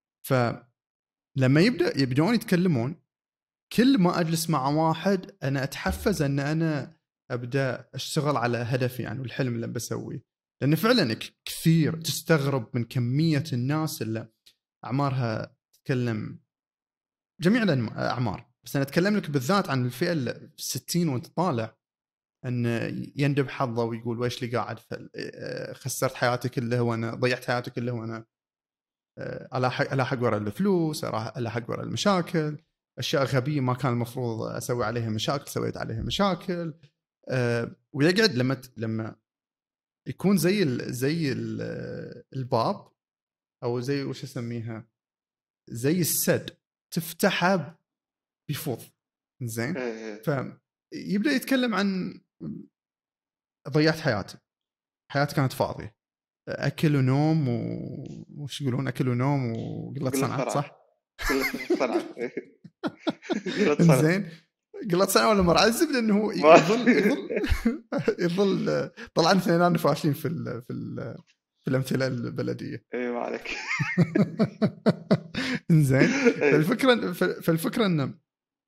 Speaker 1: فلما يبدا يبدون يتكلمون، كل ما اجلس مع واحد انا اتحفز ان انا ابدا اشتغل على هدفي يعني والحلم اللي بسويه، لان فعلا كثير تستغرب من كميه الناس اللي اعمارها تتكلم جميع الاعمار، بس انا اتكلم لك بالذات عن الفئه ال ستين وانت طالع، ان يندب حظه ويقول ويش لي قاعد خسرت حياتي كلها وانا ضيعت حياتي كلها وانا الاحق الاحق ورا الفلوس، الاحق ورا المشاكل، اشياء غبيه ما كان المفروض اسوي عليها مشاكل سويت عليها مشاكل. أه ويقعد لما لما يكون زي ال زي ال الباب او زي وش اسميها، زي السد تفتحها بيفوض زين. فيبدا يتكلم عن ضيعت حياتي، حياتي كانت فاضيه، اكل ونوم وش يقولون اكل ونوم وقله صنعه، صح؟
Speaker 2: قله صنعه
Speaker 1: زين. قلة صنعه ولا مرة عزب، لانه هو يظل يظل يظل طلعنا اثنين فاشلين في ال في ال في الامثله البلديه.
Speaker 2: اي ما عليك.
Speaker 1: زين. فالفكره فالفكره انه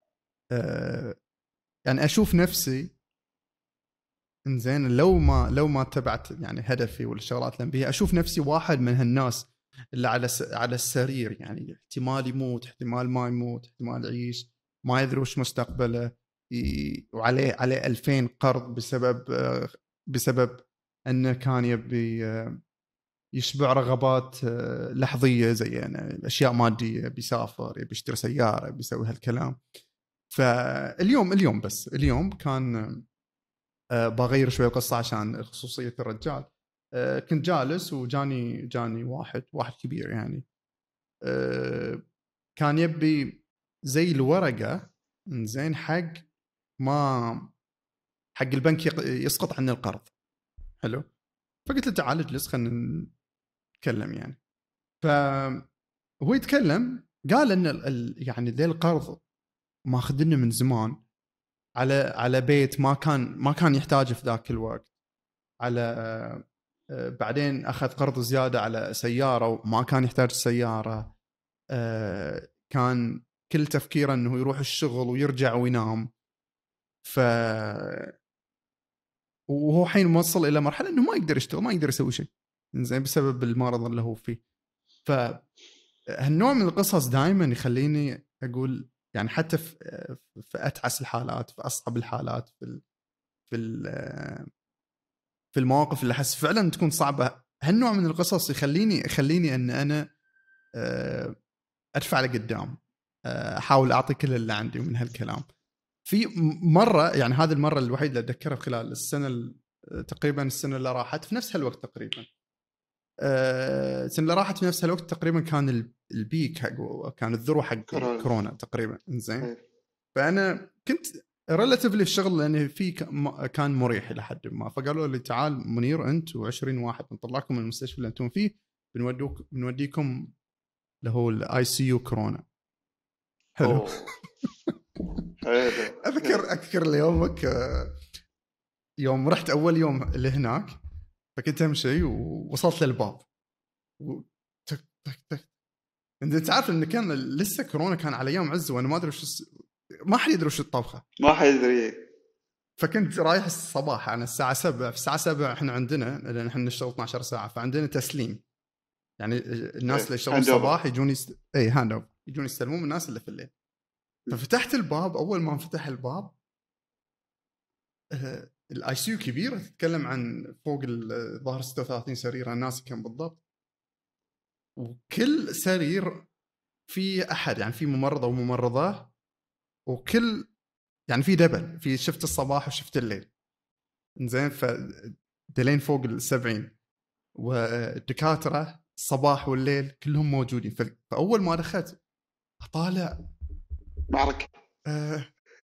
Speaker 1: يعني اشوف نفسي انزين لو ما لو ما تبعت يعني هدفي والشغلات اللي بيها، اشوف نفسي واحد من هالناس اللي على على السرير، يعني احتمال يموت احتمال ما يموت احتمال يعيش، ما يدري وش مستقبله، وعليه عليه ألفين قرض بسبب بسبب انه كان يبي يشبع رغبات لحظيه زي يعني اشياء ماديه، بيسافر يبي يشتري سياره بيسوي هالكلام. فاليوم اليوم بس اليوم كان بغير شوي القصة عشان خصوصية الرجال. كنت جالس وجاني جاني واحد واحد كبير يعني، كان يبي زي الورقة زين حق ما حق البنك يسقط عنه القرض. حلو. فقلت له تعال اجلس خلينا نتكلم يعني. فهو يتكلم قال ان يعني ذي القرض ماخذني من زمان على على بيت ما كان ما كان يحتاجه في ذاك الوقت، على بعدين أخذ قرض زيادة على سيارة وما كان يحتاج سيارة، كان كل تفكيره أنه يروح الشغل ويرجع وينام. ف وهو حين موصل إلى مرحلة أنه ما يقدر يشتغل ما يقدر يسوي شيء زين بسبب المرض اللي هو فيه. فهالنوع من القصص دائما يخليني أقول يعني حتى في في أتعس الحالات في أصعب الحالات في ال في ال في المواقف اللي أحس فعلا تكون صعبة، هالنوع من القصص يخليني يخليني أن أنا أدفع لقدام، أحاول أعطي كل اللي عندي من هالكلام. في مرة يعني هذه المرة الوحيدة اللي أتذكرها خلال السنة تقريبا السنة اللي راحت في نفس هالوقت تقريبا السنة اللي راحت في نفس هالوقت تقريبا كان البيك حق كان الذروة حق كورونا تقريبا إنزين. فأنا كنت ريلاتيفلي الشغل لأن في كان مريح إلى حد ما، فقالوا لي تعال منير أنت وعشرين واحد بنطلعكم من المستشفى اللي أنتم فيه بنودوك بنوديكم اللي هو الاي سي يو كورونا. حلو. اذكر اذكر ليومك يوم رحت اول يوم لهناك، فكنت امشي ووصلت للباب تك تك تك انت تعرف ان كان لسه كورونا كان على يوم عز وانا ما ادري وش ما حد يدري وش الطبخه
Speaker 2: ما حد يدري.
Speaker 1: فكنت رايح الصباح عن الساعه سبعة، في الساعه سبعة احنا عندنا لان احنا نشتغل اثنا عشر ساعه فعندنا تسليم. يعني الناس اللي يشتغلون
Speaker 2: هاند أوفر.
Speaker 1: الصباح يجون يست... اي هاند اوفر، يجون يستلمون من الناس اللي في الليل. ففتحت الباب، اول ما فتح الباب آه، الاي سي يو كبيره، تتكلم عن فوق الظاهر ستة وثلاثين سرير، الناس كم بالضبط، وكل سرير في احد، يعني في ممرضه وممرضه، وكل يعني في دبل، في شفت الصباح وشفت الليل. زين، فدلين فوق السبعين، والدكاتره الصباح والليل كلهم موجودين. فاول ما دخلت اطالع
Speaker 2: معركه.
Speaker 1: آه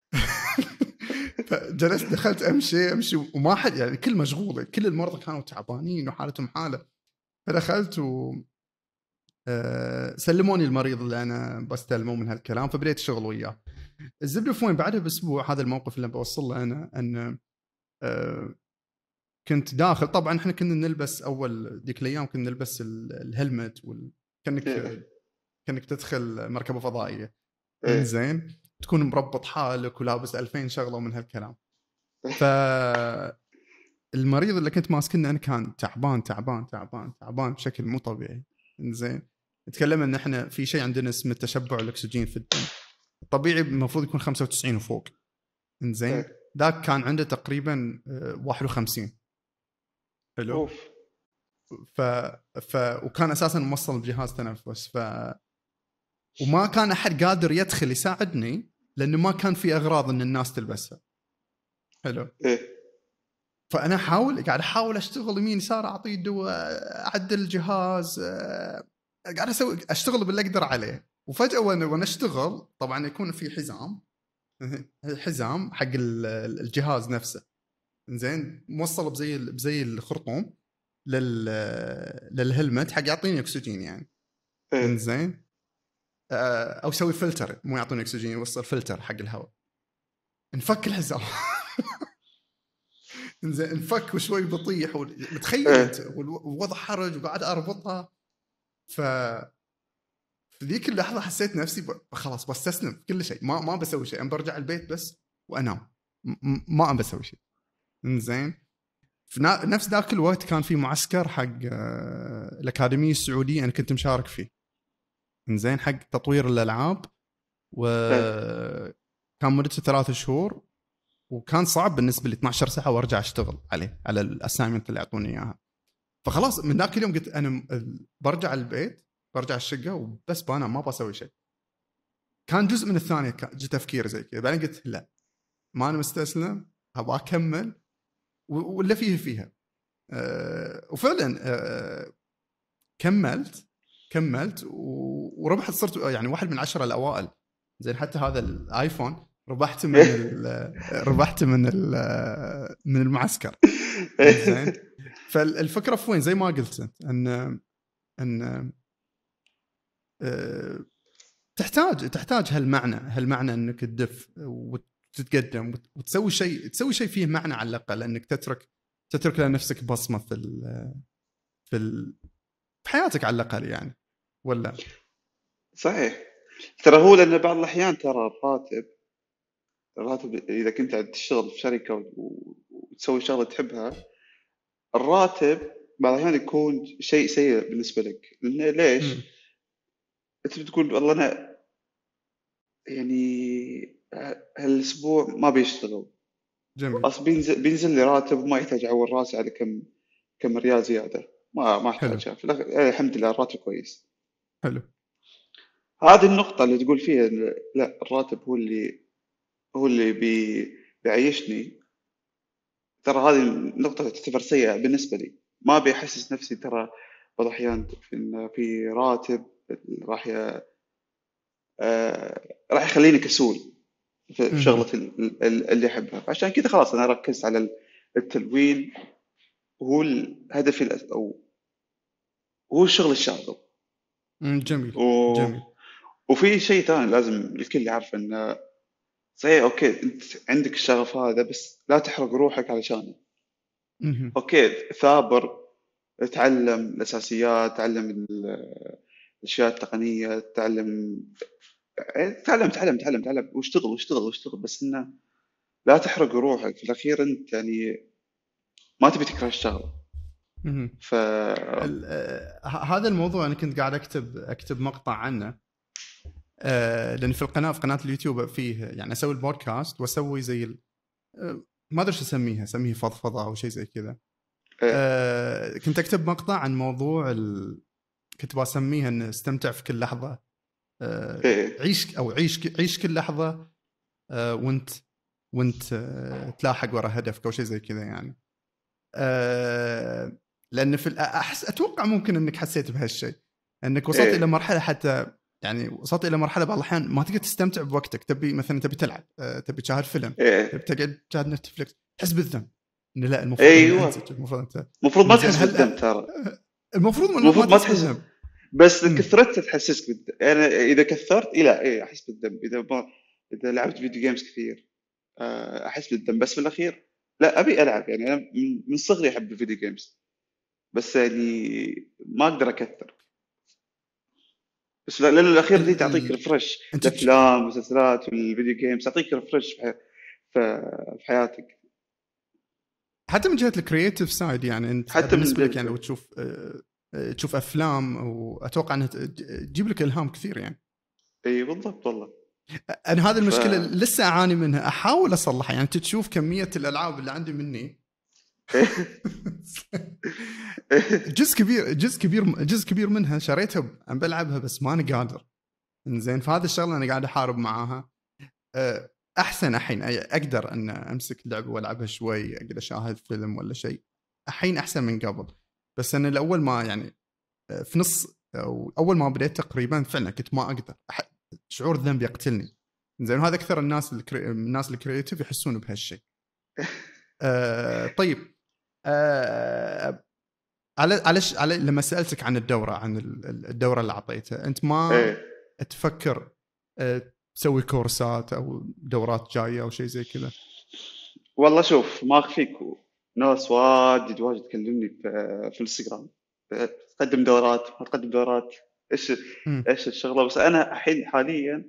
Speaker 1: فجلست دخلت امشي امشي وما حد، يعني كل مشغوله، كل المرضى كانوا تعبانين وحالتهم حاله. فدخلت و أه سلموني المريض اللي انا بستلمه من هالكلام، فبديت الشغل وياه. الزبده في وين، بعدها باسبوع، هذا الموقف اللي بوصل له انا، ان أه كنت داخل، طبعا احنا كنا نلبس اول ذيك الايام، كنا نلبس الهلمت وال... كانك
Speaker 2: إيه.
Speaker 1: كانك تدخل مركبه فضائيه.
Speaker 2: إيه.
Speaker 1: زين، تكون مربط حالك ولابس ألفين شغله من هالكلام. ف المريض اللي كنت ماسكنه انا كان تعبان تعبان تعبان تعبان بشكل مو طبيعي. زين، نتكلم ان احنا في شيء عندنا اسمه تشبع الاكسجين في الدم، الطبيعي المفروض يكون خمسة وتسعين وفوق. زين،
Speaker 2: إيه.
Speaker 1: ذاك كان عنده تقريبا واحد وخمسين. حلو.
Speaker 2: أوف.
Speaker 1: ف... ف وكان اساسا موصل بجهاز تنفس، ف وما كان احد قادر يدخل يساعدني، لانه ما كان في اغراض ان الناس تلبسها. حلو.
Speaker 2: إيه.
Speaker 1: فانا احاول قاعد احاول اشتغل يمين يسار، اعطيه دواء، اعدل الجهاز، قاعد اسوي اشتغل باللي اقدر عليه. وفجاه وانا وانا اشتغل، طبعا يكون في حزام حزام حق الجهاز نفسه، زين، موصل بزي بزي الخرطوم لل للهلمت حق يعطيني اكسجين يعني.
Speaker 2: إيه.
Speaker 1: زين، او اسوي فلتر، مو يعطيني اكسجين، يوصل فلتر حق الهواء. نفك الحزام انزين، نفك وشوي بطيح، ومتخيل انت والوضع حرج، وقاعد اربطها. ف في ذيك اللحظه حسيت نفسي ب... خلاص بستسلم في كل شيء، ما ما بسوي شيء، انا برجع البيت بس وانام، م... ما ابى اسوي شيء. انزين، في نا... نفس ذاك الوقت كان في معسكر حق آه... الاكاديميه السعوديه، انا كنت مشارك فيه. انزين، حق تطوير الالعاب، وكان مدته ثلاث شهور، وكان صعب بالنسبه لي اثنتي عشرة ساعه وارجع اشتغل عليه على الاسايمنت اللي يعطوني اياها. فخلاص من ذاك اليوم قلت انا برجع البيت، برجع الشقه وبس بانام، ما بسوي شيء. كان جزء من الثانيه جاء تفكير زي كذا، بعدين قلت لا، ما انا مستسلم، ابغى اكمل ولا فيه فيها. أه وفعلا أه كملت كملت وربحت، صرت يعني واحد من عشرة الاوائل. زين، حتى هذا الايفون ربحت من ربحت من من المعسكر. زين، فالفكره في وين، زي ما قلت انت، ان ان أه تحتاج تحتاج هالمعنى هالمعنى انك تدف وتتقدم وتسوي شيء تسوي شيء فيه معنى، على الاقل انك تترك تترك لنفسك بصمه في ال في ال في حياتك على الاقل يعني، ولا؟
Speaker 2: صحيح. ترى هو لأن بعض الأحيان ترى الراتب الراتب إذا كنت تشتغل في شركة وتسوي شغلة تحبها، الراتب بعض الأحيان يكون شيء سيء بالنسبة لك. لأن ليش؟ م. أنت بتقول والله أنا يعني هالأسبوع ما بيشتغل،
Speaker 1: جميل،
Speaker 2: أصلا بينزل بينزل لي راتب وما يحتاج أعور راسي على كم كم ريال زيادة، ما ما أحتاجها في الأخير. الحمد لله الراتب كويس.
Speaker 1: حلو.
Speaker 2: هذه النقطة اللي تقول فيها لا، الراتب هو اللي هو اللي بي بيعيشني. ترى هذه النقطة تعتبر سيئة بالنسبة لي. ما بيحسس نفسي ترى بعض الأحيان في في راتب راح ي... آه... راح يخليني كسول في شغلة اللي أحبها. عشان كذا خلاص أنا ركزت على التلوين، وهو الهدف الأس... أو هو الشغل الشاغل.
Speaker 1: جميل.
Speaker 2: و...
Speaker 1: جميل.
Speaker 2: وفي شيء ثاني لازم الكل يعرف، إنه صحيح أوكي أنت عندك الشغف هذا، بس لا تحرق روحك علشانه. أوكي ثابر، تعلم الأساسيات، تعلم الأشياء التقنية، تعلم تعلم تعلم تعلم تعلم واشتغل واشتغل واشتغل، بس إنه لا تحرق روحك في الأخير. أنت يعني ما تبي تكره الشغل.
Speaker 1: مهم.
Speaker 2: ف
Speaker 1: ال- آه، ه- هذا الموضوع انا كنت قاعد اكتب اكتب مقطع عنه. آه، لان في القناه في قناه اليوتيوب فيه يعني اسوي البودكاست واسوي زي ال- آه، ما ادري شو اسميها، اسميه فضفضه او شيء زي كذا.
Speaker 2: إيه.
Speaker 1: آه، كنت اكتب مقطع عن موضوع ال... كنت بسميها ان استمتع في كل لحظه. آه،
Speaker 2: إيه.
Speaker 1: عيش او عيش عيش كل لحظه. آه، وانت وانت آه، تلاحق ورا هدفك او شيء زي كذا يعني. آه، لان في احس اتوقع ممكن انك حسيت بهالشيء، انك وصلت الى
Speaker 2: إيه.
Speaker 1: مرحله حتى يعني وصلت الى مرحله بعض الاحيان ما تقدر تستمتع بوقتك. تبي مثلا تبي تلعب، آه، تبي تشاهد فيلم، تبي
Speaker 2: إيه.
Speaker 1: تقعد تشاهد نتفلكس، تحس بالذنب انه لا المفروض اني انتج،
Speaker 2: أيوة.
Speaker 1: المفروض انت
Speaker 2: المفروض ما
Speaker 1: زين.
Speaker 2: تحس
Speaker 1: هل
Speaker 2: بالذنب ترى.
Speaker 1: المفروض ما ما
Speaker 2: المفروض ما
Speaker 1: تحس
Speaker 2: تحس،
Speaker 1: بالذنب؟
Speaker 2: بس
Speaker 1: امم
Speaker 2: كثرتها تحسسك بالذنب. يعني اذا كثرت إيه لا إيه احس بالذنب. اذا ما اذا لعبت فيديو جيمز كثير آه، احس بالذنب. بس في الاخير لا ابي العب. يعني انا من من صغري احب الفيديو جيمز، بس يعني ما اقدر اكثر. بس لا- لان الاخير دي
Speaker 1: ال...
Speaker 2: تعطيك
Speaker 1: ال...
Speaker 2: ريفرش.
Speaker 1: انت تش...
Speaker 2: الافلام والمسلسلات والفيديو جيمز تعطيك ريفرش في حي- في في حياتك.
Speaker 1: حتى من جهه الكرييتيف سايد يعني انت
Speaker 2: حتى من
Speaker 1: بالنسبه لك يعني
Speaker 2: جد.
Speaker 1: لو تشوف آه، آه، تشوف افلام واتوقع انها ت- تجيب لك الهام كثير يعني.
Speaker 2: اي بالضبط والله.
Speaker 1: انا هذه
Speaker 2: ف
Speaker 1: المشكله لسه اعاني منها، احاول اصلحها. يعني انت تشوف كميه الالعاب اللي عندي مني جزء كبير جزء كبير جزء كبير منها شريتها عم بلعبها بس ماني قادر. انزين فهذا الشغله انا قاعد احارب معاها. أه، احسن الحين اقدر ان امسك اللعبه والعبها شوي، اقدر اشاهد فيلم ولا شيء. الحين احسن من قبل. بس انا الاول ما يعني أه، في نص او اول ما بديت تقريبا فعلا كنت ما اقدر أح- شعور الذنب يقتلني. زين هذا اكثر الناس الكري... الناس الكرياتيف يحسون بهالشيء. أه طيب. أه على على ش- على لما سالتك عن الدوره، عن ال- الدوره اللي اعطيتها، انت ما
Speaker 2: ايه
Speaker 1: تفكر أه تسوي كورسات او دورات جايه او شيء زي كذا؟
Speaker 2: والله شوف ما اخفيك، ناس واجد واجد تكلمني في في الانستغرام تقدم دورات ما تقدم دورات، ايش
Speaker 1: امم
Speaker 2: ايش الشغله. بس انا الحين حاليا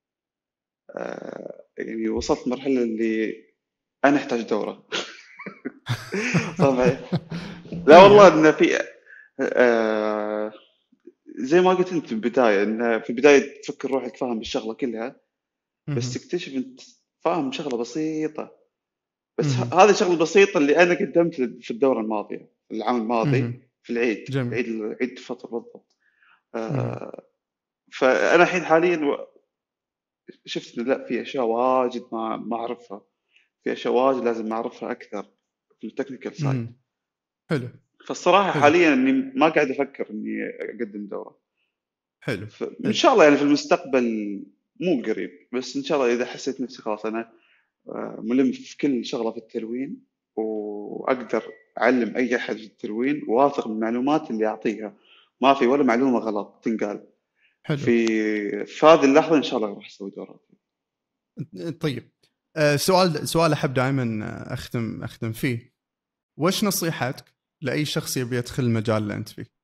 Speaker 2: آه، يعني وصلت مرحله اللي انا احتاج دوره. طبعا. لا
Speaker 1: اي
Speaker 2: والله
Speaker 1: ها؟
Speaker 2: ان في آه، زي ما قلت انت في البدايه، ان في البدايه تفكر روحك فاهم بالشغله كلها، بس
Speaker 1: مهم.
Speaker 2: تكتشف انت فاهم شغله بسيطه. بس ه-
Speaker 1: مهم.
Speaker 2: هذه الشغله البسيطه اللي انا قدمت في الدوره الماضيه، العام الماضي
Speaker 1: مهم.
Speaker 2: في العيد،
Speaker 1: جميل.
Speaker 2: عيد عيد الفطر بالضبط.
Speaker 1: مهم.
Speaker 2: آه، فانا الحين حاليا و- شفت إن لا في اشياء واجد ما ما اعرفها، في اشياء واجد لازم اعرفها اكثر في التكنيكال سايد.
Speaker 1: مهم. حلو.
Speaker 2: فالصراحه
Speaker 1: حلو.
Speaker 2: حاليا اني ما قاعد افكر اني اقدم دوره.
Speaker 1: حلو.
Speaker 2: فان شاء الله يعني في المستقبل، مو قريب بس ان شاء الله اذا حسيت نفسي خلاص انا آه، ملم في كل شغله في التلوين، واقدر اعلم اي احد في التلوين، واثق من المعلومات اللي اعطيها، ما في ولا معلومه غلط تنقال.
Speaker 1: حلو.
Speaker 2: في في هذه اللحظه ان شاء الله راح اسوي دورات.
Speaker 1: طيب. أه سؤال سؤال احب دائما اختم اختم فيه. وش نصيحتك لاي شخص يبي يدخل المجال اللي انت فيه؟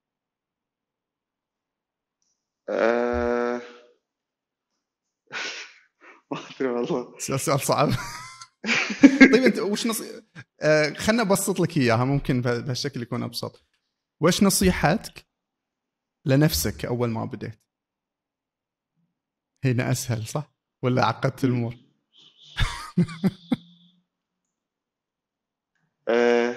Speaker 2: أه... ما ادري والله.
Speaker 1: سؤال سؤال صعب. طيب انت وش نص آه خلنا ابسط لك اياها، ممكن به- بهالشكل يكون ابسط. وش نصيحتك لنفسك اول ما بديت؟ هنا اسهل صح ولا عقدت الامور؟
Speaker 2: أه...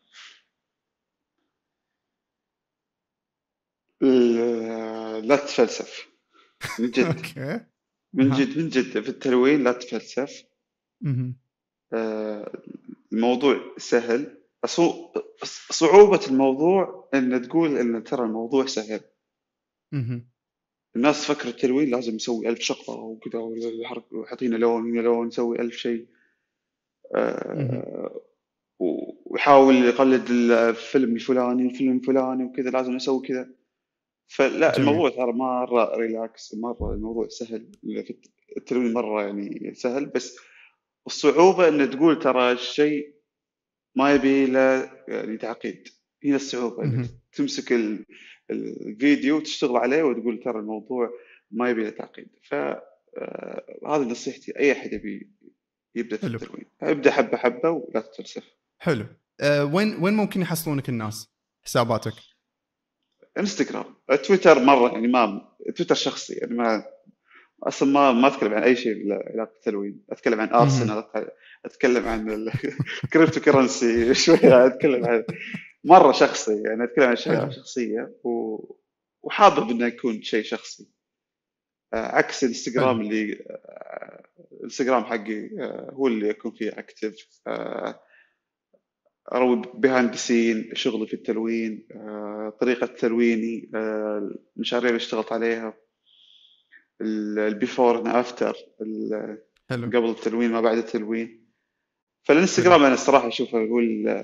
Speaker 2: ال- لا تتفلسف من جد.
Speaker 1: اوكي.
Speaker 2: من
Speaker 1: ها.
Speaker 2: جد من جد في التلوين لا تتفلسف.
Speaker 1: مهم.
Speaker 2: أه... الموضوع سهل. أصو... صعوبة الموضوع ان تقول ان ترى الموضوع سهل.
Speaker 1: مهم.
Speaker 2: الناس تفكر التلوين لازم يسوي ألف شغلة وكذا، والحرك- وحاطين لون هنا لون يسوي ألف شيء.
Speaker 1: مهم.
Speaker 2: آه، ويحاول يقلد الفيلم الفلاني الفيلم الفلاني وكذا لازم يسوي كذا. فلا
Speaker 1: جميل.
Speaker 2: الموضوع ترى مرة ريلاكس، مرة الموضوع سهل. التلوين مرة يعني سهل، بس الصعوبة ان تقول ترى الشيء ما يبي له يعني تعقيد. هنا الصعوبة انك
Speaker 1: مهم.
Speaker 2: تمسك ال- الفيديو وتشتغل عليه وتقول ترى الموضوع ما يبي له تعقيد. فهذه نصيحتي اي احد يبي يبدأ في
Speaker 1: حلو.
Speaker 2: التلوين، ابدأ حبة حبة ولا تتفلسف.
Speaker 1: حلو. أه وين وين ممكن يحصلونك الناس حساباتك؟
Speaker 2: انستغرام، تويتر مره يعني ما تويتر شخصي يعني ما اصلا ما ما اتكلم عن اي شيء له علاقه بالتلوين. اتكلم عن ارسنال، اتكلم عن الكريبتو كرنسي شويه، اتكلم عن مره شخصي يعني، اتكلم عن اشياء شخصيه و... وحابب انه يكون شيء شخصي عكس الانستغرام اللي الانستغرام حقي هو اللي يكون فيه اكتف، اروي بيهايند سين شغلي في التلوين، طريقه تلويني، المشاريع اللي اشتغلت عليها، البيفور اند افتر، قبل التلوين ما بعد التلوين. فالانستغرام انا الصراحه اشوفه هو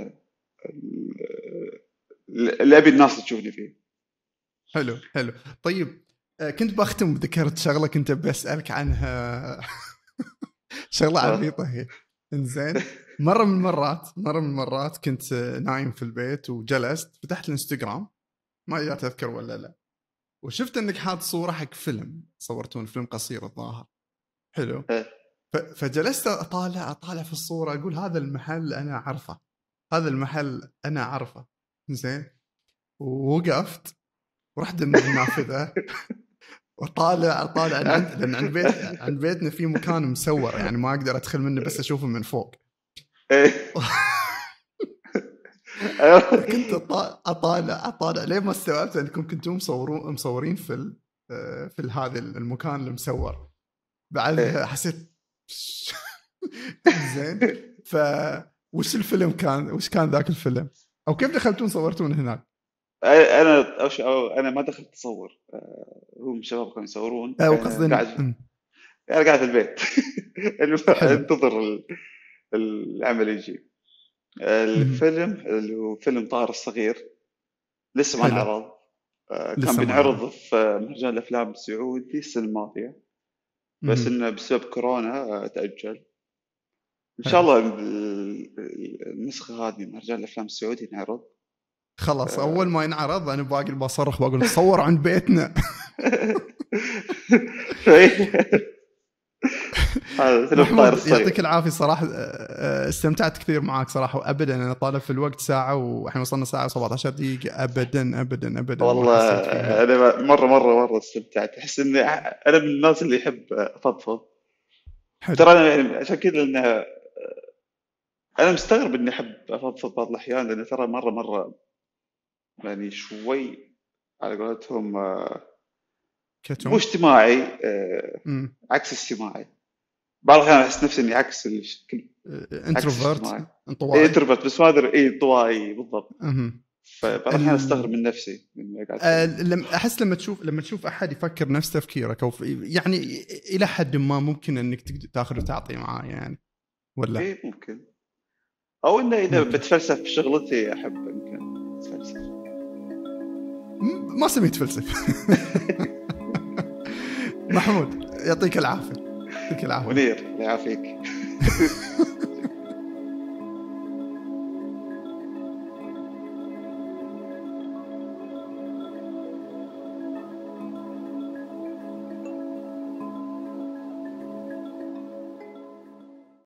Speaker 2: اللي ابي الناس تشوفني فيه.
Speaker 1: حلو حلو. طيب كنت بختم ذكرت شغله كنت بسالك عنها شغله عبيطه هي. انزين مره من المرات مره من المرات كنت نايم في البيت وجلست فتحت الانستغرام، ما ادري تذكر ولا لا، وشفت انك حاط صوره حق فيلم صورتون فيلم قصير الظاهر. حلو. فجلست اطالع اطالع في الصوره اقول هذا المحل انا اعرفه، هذا المحل انا اعرفه. زين ووقفت ورحت من النافذه وطالع طالع عند لان عند بيت عند بيتنا في مكان مسور يعني ما اقدر ادخل منه بس اشوفه من فوق. كنت اطالع اطالع ليه ما استوعبت انكم كنتم مصورون مصورين في في هذا المكان المسور. بعدها حسيت زين ف وش الفيلم كان وش كان ذاك الفيلم او كيف دخلتون صورتون هناك؟
Speaker 2: انا أو أو انا ما دخلت اصور، هم شباب كانوا يصورون.
Speaker 1: او قصدي
Speaker 2: قاعد انا قاعد في البيت انتظر العمل يجي. الفيلم اللي هو فيلم طاهر الصغير لسه ما انعرض، كان بينعرض في مهرجان الافلام السعودي السنه الماضيه بس انه بسبب كورونا تاجل. ان شاء الله النسخه هذه مهرجان الافلام السعودي ينعرض
Speaker 1: خلاص. اول ما ينعرض انا باقي بصرخ بقول تصور عند بيتنا. محمود يعطيك العافيه صراحه، استمتعت كثير معاك صراحه، وابدا انا طالب في الوقت ساعه واحنا وصلنا ساعه سبعة عشر دقيقه. ابدا ابدا ابدا
Speaker 2: والله انا مره مره مره استمتعت. احس اني انا من الناس اللي يحب افضفض ترى انا يعني عشان كذا انها انا مستغرب اني احب افضفض بعض الاحيان لان ترى مره مره يعني شوي على قولتهم مو اجتماعي، آه عكس اجتماعي. بعض الأحيان أحس نفسي إني عكس
Speaker 1: انتروفيرت انطوائي
Speaker 2: انتروفيرت بس ما أدري إيه انطوائي بالضبط. فبعض الأحيان أستغرب من نفسي
Speaker 1: آه لما أحس لما تشوف لما تشوف أحد يفكر نفس تفكيرك أو يعني إلى حد ما ممكن إنك تأخذ وتعطي معاه يعني ولا
Speaker 2: إيه ممكن، أو إنه إذا بتفلسف في شغلتي أحب يمكن أتفلسف.
Speaker 1: ما سميت فلسف. محمود يعطيك العافية. يعطيك العافية.
Speaker 2: منير يعافيك.